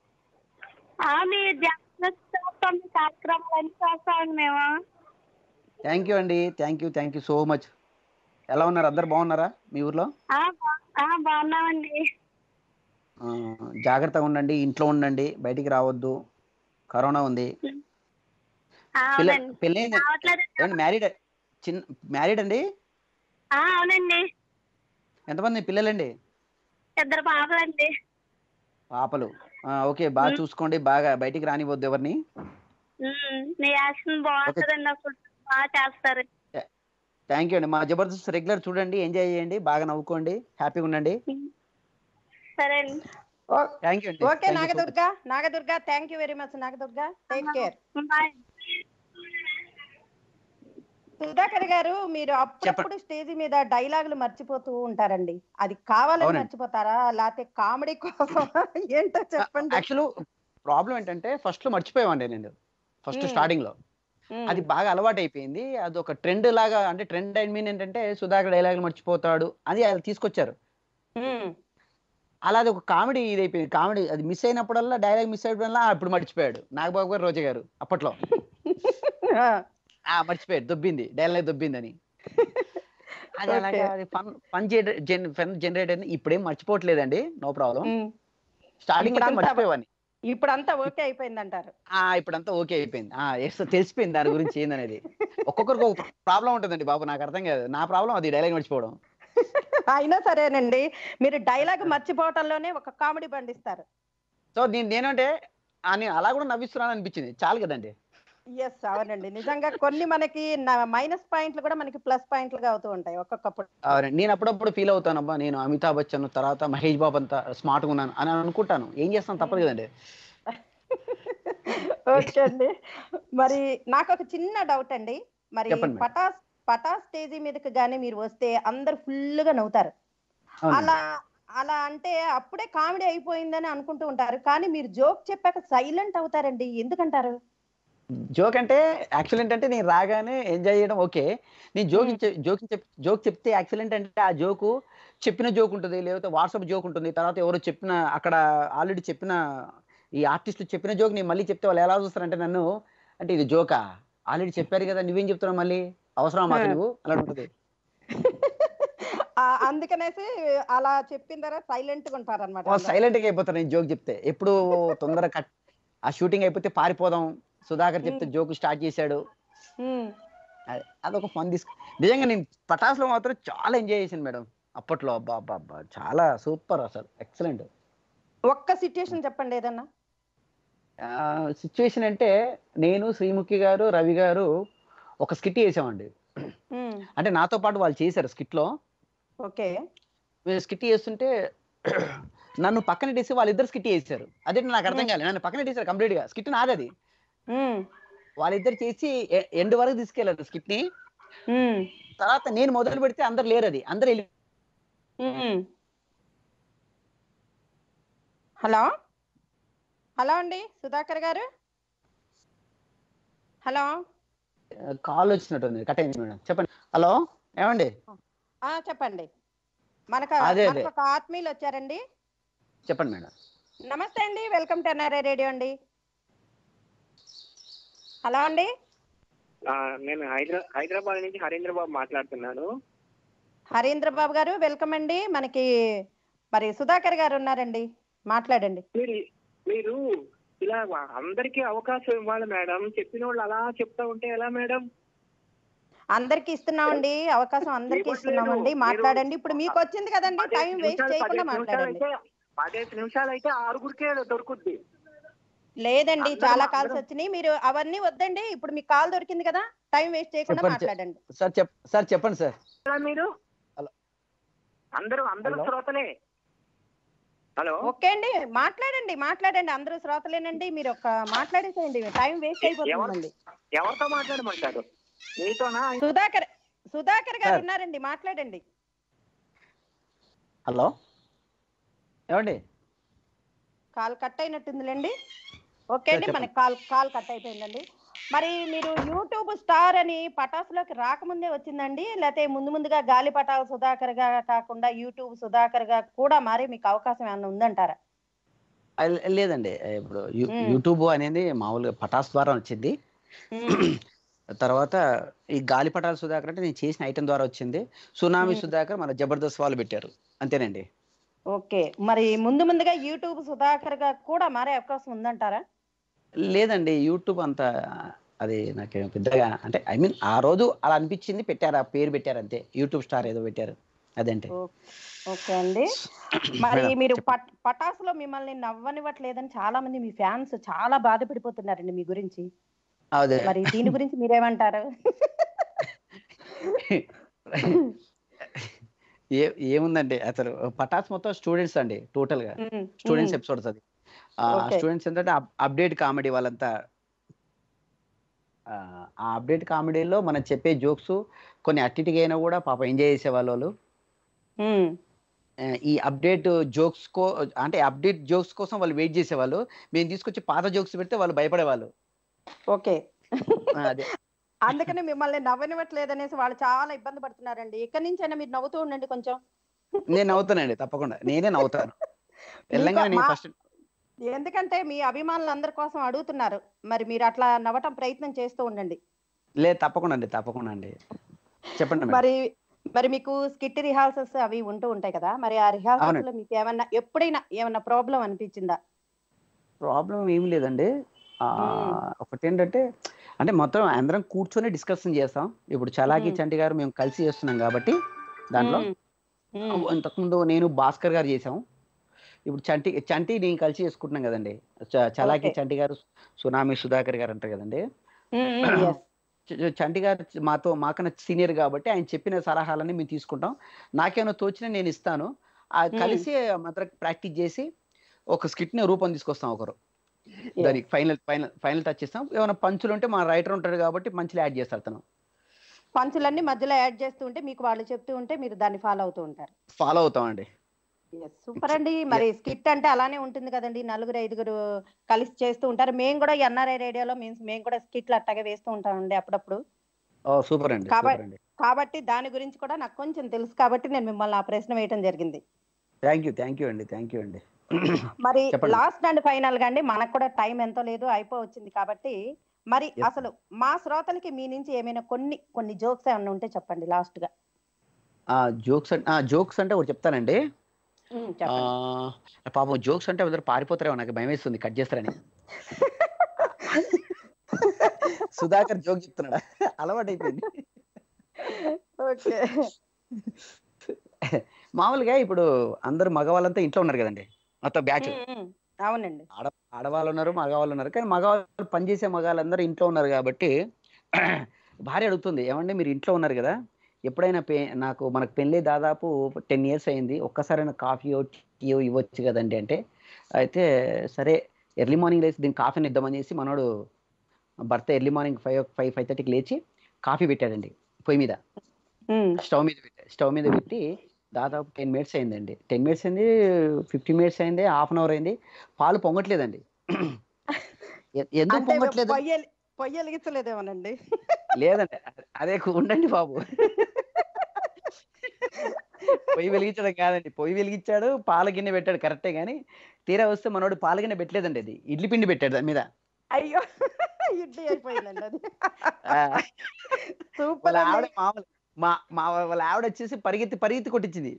కార్యక్రమాలన్నీ చూస్తామండి మేము. థ్యాంక్ యూ అండి, thank you thank you so much. ఎలా ఉన్నారు? అందరు బాగున్నారా మీ ఊర్లో? బాగున్నామండి. జాగ్రత్తగా ఉండండి, ఇంట్లో ఉండండి, బయటికి రావద్దు, కరోనా ఉంది. పెళ్ళి మ్యారీడ్? చిన్న మ్యారీడ్ అండి? అవునండి. ఎంతమంది పిల్లలండి? ఇద్దరు పాపలండి. పాపలు, ఓకే. బాగా చూసుకోండి, బాగా బయటికి రానివ్వద్దు ఎవరిని. మీ యాక్షన్ బాగుంటుందండి, అప్పుడు బాగా చేస్తారు. థ్యాంక్ యూ అండి. మా జబర్దస్త్ రెగ్యులర్ చూడండి, ఎంజాయ్ చేయండి, బాగా నవ్వుకోండి, హ్యాపీగా ఉండండి. సరే అండి. థ్యాంక్ యూ అండి. Okay Nagadurga, Nagadurga thank you very much Nagadurga, take care. Sudhakar garu, మీరు అప్పుడప్పుడు స్టేజ్ మీద డైలాగులు మర్చిపోతూ ఉంటారండి, అది కావాలని మర్చిపోతారా లేకపోతే కామెడీ కోసం ఏంటో చెప్పండి. యాక్చువల్ ప్రాబ్లం ఏంటంటే ఫస్ట్ లో మర్చిపోయామండి నేను, ఫస్ట్ స్టార్టింగ్ లో. అది బాగా అలవాటు అయిపోయింది, అది ఒక ట్రెండ్ లాగా. అంటే ట్రెండ్ ఐ మీన్ ఏంటంటే సుధాకర్ డైలాగులు మర్చిపోతాడు అది వాళ్ళు తీసుకొచ్చారు. అలా అది ఒక కామెడీ ఇది అయిపోయింది. కామెడీ అది మిస్ అయినప్పుడల్లా, డైలాగ్ మిస్ అయినప్పుడల్లా ఇప్పుడు మర్చిపోయాడు నాగబాబు గారు, రోజా గారు అప్పట్లో ఆ మర్చిపోయాడు, దొబ్బింది డైలాగ్ దొబ్బింది అని. అది అలాగే ఫన్ ఫన్ ఫన్ జనరేట్ అయింది. ఇప్పుడేం మర్చిపోవట్లేదండి, నో ప్రాబ్లం. స్టార్టింగ్ మర్చిపోయేవాడిని, ఇప్పుడంతా ఓకే అయిపోయింది అంటారు. ఆ ఇప్పుడంతా ఓకే అయిపోయింది, ఆ తెలిసిపోయింది దాని గురించి ఏందనేది. ఒక్కొక్కరికి ఒక ప్రాబ్లం ఉంటుందండి బాబు, నాకు అర్థం కాదు. నా ప్రాబ్లం అది డైలాగ్ మర్చిపోవడం. అయినా సరేనండి, మీరు డైలాగ్ మర్చిపోవటంలోనే ఒక కామెడీ పండిస్తారు. సో నేను నేనంటే నేను అలా కూడా నవ్విస్తున్నాను అనిపించింది, చాలు కదండి. ఎస్ అవునండి, నిజంగా కొన్ని మనకి మైనస్ పాయింట్లు కూడా మనకి ప్లస్ పాయింట్లుగా అవుతూ ఉంటాయి ఒక్కొక్కప్పుడు. అవునండి, నేను అప్పుడప్పుడు ఫీల్ అవుతాను, అబ్బా నేను అమితాబ్ బచ్చన్ తర్వాత మహేష్ బాబు అంతా స్మార్ట్గా ఉన్నాను అని అనుకుంటాను. ఏం చేస్తాను, తప్పదు కదండి. ఓకే అండి, మరి నాకు ఒక చిన్న డౌట్ అండి. మరి పటాస్ పటాస్ స్టేజీ మీదకి గానీ మీరు వస్తే అందరు ఫుల్ గా నవ్వుతారు. అలా అలా అంటే అప్పుడే కామెడీ అయిపోయిందని అనుకుంటూ ఉంటారు, కానీ మీరు జోక్ చెప్పాక సైలెంట్ అవుతారండి, ఎందుకంటారు? జోక్ అంటే యాక్చువల్ ఏంటంటే నేను రాగానే ఎంజాయ్ చేయడం ఓకే. నేను జోక్ జోక్ జోక్ చెప్తే యాక్చువల్ ఏంటంటే ఆ జోకు చెప్పిన జోక్ ఉంటుంది, లేకపోతే వాట్సాప్ జోక్ ఉంటుంది, తర్వాత ఎవరో చెప్పిన అక్కడ ఆల్రెడీ చెప్పిన ఈ ఆర్టిస్టులు చెప్పిన జోక్ నేను మళ్ళీ చెప్తే వాళ్ళు ఎలా చూస్తారంటే నన్ను, అంటే ఇది జోకా, ఆల్రెడీ చెప్పారు కదా నువ్వేం చెప్తున్నావు మళ్ళీ, అవసరం మాకు నువ్వు అలా ఉంటుంది. అందుకనేసి అలా చెప్పిన తర్వాత సైలెంట్ గా ఉంటారు అనమాట. సైలెంట్ గా అయిపోతారు నేను జోక్ చెప్తే. ఎప్పుడు తొందరగా కట్ ఆ షూటింగ్ అయిపోతే పారిపోదాం, సుధాకర్ చెప్తే జోక్ స్టార్ట్ చేశాడు, అదొక ఫన్ తీసుకు. నిజంగా నేను పటాస్ లో మాత్రం చాలా ఎంజాయ్ చేశాను మేడం అప్పట్లో. అబ్బా అబ్బా అబ్బా చాలా సూపర్, అసలు ఎక్సలెంట్. ఒక్క సిచ్యుయేషన్ చెప్పండి ఏదన్నా. సిచ్యువేషన్ అంటే నేను శ్రీముఖి గారు రవి గారు ఒక స్కిట్ చేసామండి. అంటే నాతో పాటు వాళ్ళు చేశారు స్కిట్ లో. ఓకే, స్కిట్ చేస్తుంటే నన్ను పక్కన తీసి వాళ్ళిద్దరు స్కిట్ చేశారు. అదే నాకు అర్థం కాలేదు, నన్ను పక్కన తీశారు కంప్లీట్ గా. స్కిట్ నాది అది, వాళ్ళిద్దరు చేసి ఎండ్ వరకు తీసుకెళ్లారు స్కిట్ ని. తర్వాత నేను మొదలు పెడితే అందరు లేరు, అది అందరు వెళ్ళి హలో హలో అండి సుధాకర్ గారు. హలో కాల్ వచ్చినట్టుంది, కట్ అయింది మేడం. చెప్పండి. హలో ఏమండి? చెప్పండి. మనకు మనకు ఒక ఆత్మీయులు వచ్చారండి. చెప్పండి మేడం. నమస్తే అండి, వెల్కమ్ టు ఎన్ఆర్ఐ రేడియో అండి. హలో అండి. నేను హైదరా హైదరాబాద్ నుంచి హరీంద్ర బాబు మాట్లాడుతున్నాను. హరీంద్ర బాబు గారు వెల్కమ్ అండి. మనకి మరి సుధాకర్ గారు ఉన్నారండి, మాట్లాడండి. మీరు మీరు ఇలా అందరికీ అవకాశం ఇవ్వాలి మేడం. చెప్పిన వాళ్ళు అలా చెప్తా ఉంటే ఎలా మేడం? అందరికి ఇస్తున్నామండి అవకాశం, అందరికి ఇస్తున్నామండి. మాట్లాడండి. ఇప్పుడు మీకు వచ్చింది కదండి, టైం వేస్ట్ చేయకుండా మాట్లాడండి. పదిహేను నిమిషాలు అయితే ఆరుగురికే దొరుకుద్ది. లేదండి, చాలా కాల్స్ వచ్చినాయి. మీరు అవన్నీ వద్దండి. ఇప్పుడు మీకు కాల్ దొరికింది కదా, టైం వేస్ట్ చేయకుండా మాట్లాడండి. సార్ చెప్ సార్ చెప్పండి సార్. మీరు అందరూ అందరూ శ్రోతలే. హలో ఓకే అండి, మాట్లాడండి మాట్లాడండి. అందరూ శ్రోతలేనండి. మీరు ఒక మాట్లాడేసేయండి, టైం వేస్ట్ అయిపోతుందండి. ఎవరితో మాట్లాడమంటారు? మీతోనా? సుధాకర్ సుధాకర్ గారు ఉన్నారండి, మాట్లాడండి. హలో ఏమండి? Call cut అయినట్టుందిలేండి. ఓకే అండి, మనకి కాల్ కాల్ కట్ అయిపోయిందండి. మరి మీరు యూట్యూబ్ స్టార్ అని పటాసులోకి రాకముందే వచ్చిందండి, లేకపోతే ముందు ముందుగా గాలి పటాలు సుధాకర్ గా కాకుండా యూట్యూబ్ సుధాకర్ గా కూడా మరి మీకు అవకాశం ఏమైనా ఉందంటారా? లేదండి, ఇప్పుడు యూట్యూబ్ అనేది మామూలుగా పటాస్ ద్వారా వచ్చింది. తర్వాత ఈ గాలి పటాల సుధాకర్ అంటే నేను చేసిన ఐటమ్ ద్వారా వచ్చింది. సునామీ సుధాకర్ మన జబర్దస్త్ వాళ్ళు పెట్టారు, అంతేనండి. ఓకే, మరి ముందు ముందుగా యూట్యూబ్ సుధాకర్ గా కూడా మారే అవకాశం ఉందంటారా? లేదండి, యూట్యూబ్ అంత అది నాకు పెద్దగా అంటే ఐ మీన్ ఆ రోజు అలా అనిపించింది, పెట్టారు, ఆ పేరు పెట్టారు అంతే. యూట్యూబ్ స్టార్ ఏదో పెట్టారు అదంటే. ఓకే అండి. మరి మీరు పటాసులో మిమ్మల్ని నవ్వనివ్వట్లేదని చాలా మంది మీ ఫ్యాన్స్ చాలా బాధపడిపోతున్నారండి మీ గురించి. మరి దీని గురించి మీరేమంటారు? ఏ ఏముందండి అసలు పటాస్ మొత్తం స్టూడెంట్స్ అండి, టోటల్ గా స్టూడెంట్స్ ఎపిసోడ్స్. అది స్టూడెంట్స్ ఏంటంటే అప్డేట్ కామెడీ వాళ్ళంతా. ఆ అప్డేట్ కామెడీలో మనం చెప్పే జోక్స్ కొన్ని అట్టిటికి అయినా కూడా పాప ఎంజాయ్ చేసేవాళ్ళు వాళ్ళు. ఈ అప్డేట్ జోక్స్ కో అంటే అప్డేట్ జోక్స్ కోసం వాళ్ళు వెయిట్ చేసేవాళ్ళు. మేము తీసుకొచ్చి పాత జోక్స్ పెడితే వాళ్ళు భయపడేవాళ్ళు. ఓకే, అందుకనే మిమ్మల్ని నవ్వనివ్వట్లేదనేసి వాళ్ళు చాలా ఇబ్బంది పడుతున్నారండి. ఇక్కడి నుంచి అయినా మీరు నవ్వుతూ ఉండండి కొంచెం. నేను నవ్వుతానండి, తప్పకుండా నేనే నవ్వుతాను. ఎందుకంటే మీ అభిమానులు అందరి కోసం అడుగుతున్నారు, మరి మీరు అట్లా నవ్వటం ప్రయత్నం చేస్తూ ఉండండి. లేదు తప్పకుండా అండి, తప్పకుండా అండి. చెప్పండి. మరి మరి మీకు స్కిట్ రిహార్సల్స్ అవి ఉంటూ ఉంటాయి కదా, మరి ఆ రిహార్సల్స్ లో మీకు ఏమన్నా ఎప్పుడైనా ఏమన్నా ప్రాబ్లం అనిపించిందా? ప్రాబ్లం ఏమి లేదండి. ఒకటి ఏంటంటే అంటే మొత్తం అందరం కూర్చొని డిస్కషన్ చేస్తాం. ఇప్పుడు చలాకి చంటి గారు మేము కలిసి చేస్తున్నాం కాబట్టి దాంట్లో ఇంతకుముందు నేను భాస్కర్ గారు చేసాం. ఇప్పుడు చంటి చంటి నేను కలిసి చేసుకుంటున్నాం కదండి. చలాకి చంటి గారు సునామీ సుధాకర్ గారు అంటారు కదండి. చంటి గారు మాతో మాకన్నా సీనియర్ కాబట్టి ఆయన చెప్పిన సలహాలన్నీ మేము తీసుకుంటాం. నాకేమైనా తోచిన నేను ఇస్తాను. కలిసి మాత్రం ప్రాక్టీస్ చేసి ఒక స్కిట్ ని రూపం తీసుకొస్తాం. ఒకరు దానికి ఫైనల్ ఫైనల్ ఫైనల్ టచ్ ఇస్తాం. ఏమైనా పంచులు ఉంటే మా రైటర్ ఉంటాడు కాబట్టి పంచులు యాడ్ చేస్తారు. తను పంచులన్నీ మధ్యలో యాడ్ చేస్తూ ఉంటే మీకు వాళ్ళు చెప్తూ ఉంటే మీరు దాన్ని ఫాలో అవుతూ ఉంటారు. ఫాలో అవుతాం అండి. సూపర్ అండి. మరి స్కిట్ అంటే అలానే ఉంటుంది కదండి, నలుగురు ఐదుగురు కలిసి చేస్తూ ఉంటారు. మేము కూడా ఎన్ఆర్ఐ రేడియోలో మేము కూడా స్కిట్లు అట్టగా వేస్తూ ఉంటామండి అప్పుడప్పుడు. సూపర్ అండి. కాబట్టి దాని గురించి కూడా నాకు కొంచెం తెలుసు కాబట్టి నేను మిమ్మల్ని ఆ ప్రశ్న వేయడం జరిగింది. థ్యాంక్ యూ థ్యాంక్ యూ అండి థ్యాంక్ యూ అండి. మరి లాస్ట్ అండ్ ఫైనల్ గా అండి, మనకు కూడా టైం ఎంతో లేదు, అయిపో వచ్చింది కాబట్టి మరి అసలు మా శ్రోతలకి మీ నుంచి ఏమైనా కొన్ని కొన్ని జోక్స్ ఏమైనా ఉంటే చెప్పండి లాస్ట్ గా. జోక్స్ జోక్స్ అంటే ఒకటి చెప్తానండి. పాపం జోక్స్ అంటే అందరూ పారిపోతారేమో, నాకు భయం వేస్తుంది కట్ చేస్తారని. సుధాకర్ జోక్ చెప్తున్నాడా? అలవాటు అయిపోయింది. మామూలుగా ఇప్పుడు అందరు మగవాళ్ళంతా ఇంట్లో ఉన్నారు కదండి, మొత్తం బ్యాచ్. అవునండి, ఆడ ఆడవాళ్ళు ఉన్నారు మగవాళ్ళు ఉన్నారు. కానీ మగవాళ్ళు పనిచేసే మగవాళ్ళందరూ ఇంట్లో ఉన్నారు కాబట్టి భార్య అడుగుతుంది, ఏమండి మీరు ఇంట్లో ఉన్నారు కదా, ఎప్పుడైనా పే నాకు మనకు పెళ్ళి దాదాపు టెన్ ఇయర్స్ అయింది, ఒక్కసారైనా కాఫీయో టీయో ఇవ్వచ్చు కదండి అంటే, అయితే సరే ఎర్లీ మార్నింగ్ లేచి దీనికి కాఫీని ఇద్దామని చేసి మనోడు భర్త early morning five five five థర్టీకి లేచి కాఫీ పెట్టాడండి పొయ్యి మీద, స్టవ్ మీద పెట్టాడు. స్టవ్ మీద పెట్టి దాదాపు టెన్ మినిట్స్ అయిందండి. టెన్ మినిట్స్ అయింది, ఫిఫ్టీ మినిట్స్ అయింది, హాఫ్ అన్ అవర్ అయింది. పాలు పొంగట్లేదండి. ఎందుకు పొంగట్లేదు? పొయ్యి వెలిగించలేదేమోనండి. లేదండి, అదే ఉండండి బాబు. పొయ్యి వెలిగించడం కాదండి, పొయ్యి వెలిగించాడు, పాల గిన్నె పెట్టాడు కరెక్టే, కానీ తీరా వస్తే మనోడు పాల గిన్నె పెట్టలేదండి, అది ఇడ్లీ పిండి పెట్టాడు దాని మీద. అయ్యో, ఇడ్లీ అయిపోయిందండి అది. వాళ్ళ ఆవిడ మామూలు మా మా వాళ్ళ ఆవిడ వచ్చేసి పరిగెత్తి పరిగెత్తి కొట్టించింది.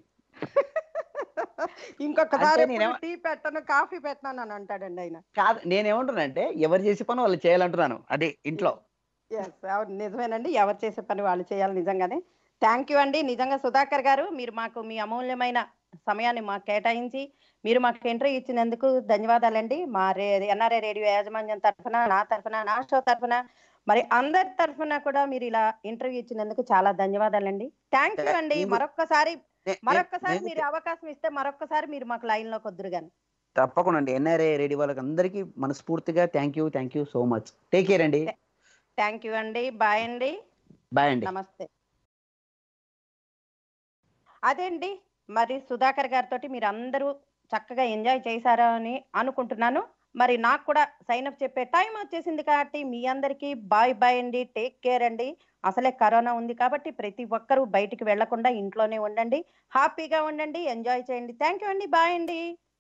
ఇంకొకసారి టీ పెట్టను, కాఫీ పెట్టను అని అంటాడండి ఆయన. కాదు, నేనేమంటున్నానంటే ఎవరు చేసే పని వాళ్ళు చేయాలంటున్నాను. అదే ఇంట్లో. నిజమేనండి, ఎవరు చేసే పని వాళ్ళు చేయాలి నిజంగానే. థ్యాంక్ యూ అండి. నిజంగా సుధాకర్ గారు, మీరు మాకు మీ అమూల్యమైన సమయాన్ని మాకు కేటాయించి మీరు మాకు ఇంటర్వ్యూ ఇచ్చినందుకు ధన్యవాదాలండి. మా రే ఎన్ఆర్ఐ రేడియో యాజమాన్యం తరఫున, నా తరఫున, నా షో తరఫున, మరి అందరి తరఫున కూడా మీరు ఇలా ఇంటర్వ్యూ ఇచ్చినందుకు చాలా ధన్యవాదాలండి. థ్యాంక్ యూ అండి. మరొక్కసారి మరొక్కసారి మీరు అవకాశం ఇస్తే మరొక్కసారి మీరు మాకు లైన్ లో కొద్దురు గాని. తప్పకుండా అండి. ఎన్ఆర్ఐ రేడియో వాళ్ళకి అందరికీ మనస్ఫూర్తిగా thank you thank you so much. Take care అండి. థ్యాంక్ యూ అండి. బాయ్ అండి. బాయ్ అండి. నమస్తే. అదే అండి, మరి సుధాకర్ గారితో మీరు అందరూ చక్కగా ఎంజాయ్ చేశారా అని అనుకుంటున్నాను. మరి నాకు కూడా సైన్ అప్ చెప్పే టైం వచ్చేసింది కాబట్టి మీ అందరికీ బాయ్ బాయ్ అండి. టేక్ కేర్ అండి. అసలే కరోనా ఉంది కాబట్టి ప్రతి ఒక్కరూ బయటికి వెళ్లకుండా ఇంట్లోనే ఉండండి, హ్యాపీగా ఉండండి, ఎంజాయ్ చేయండి. థ్యాంక్ యూ అండి. బాయ్ అండి.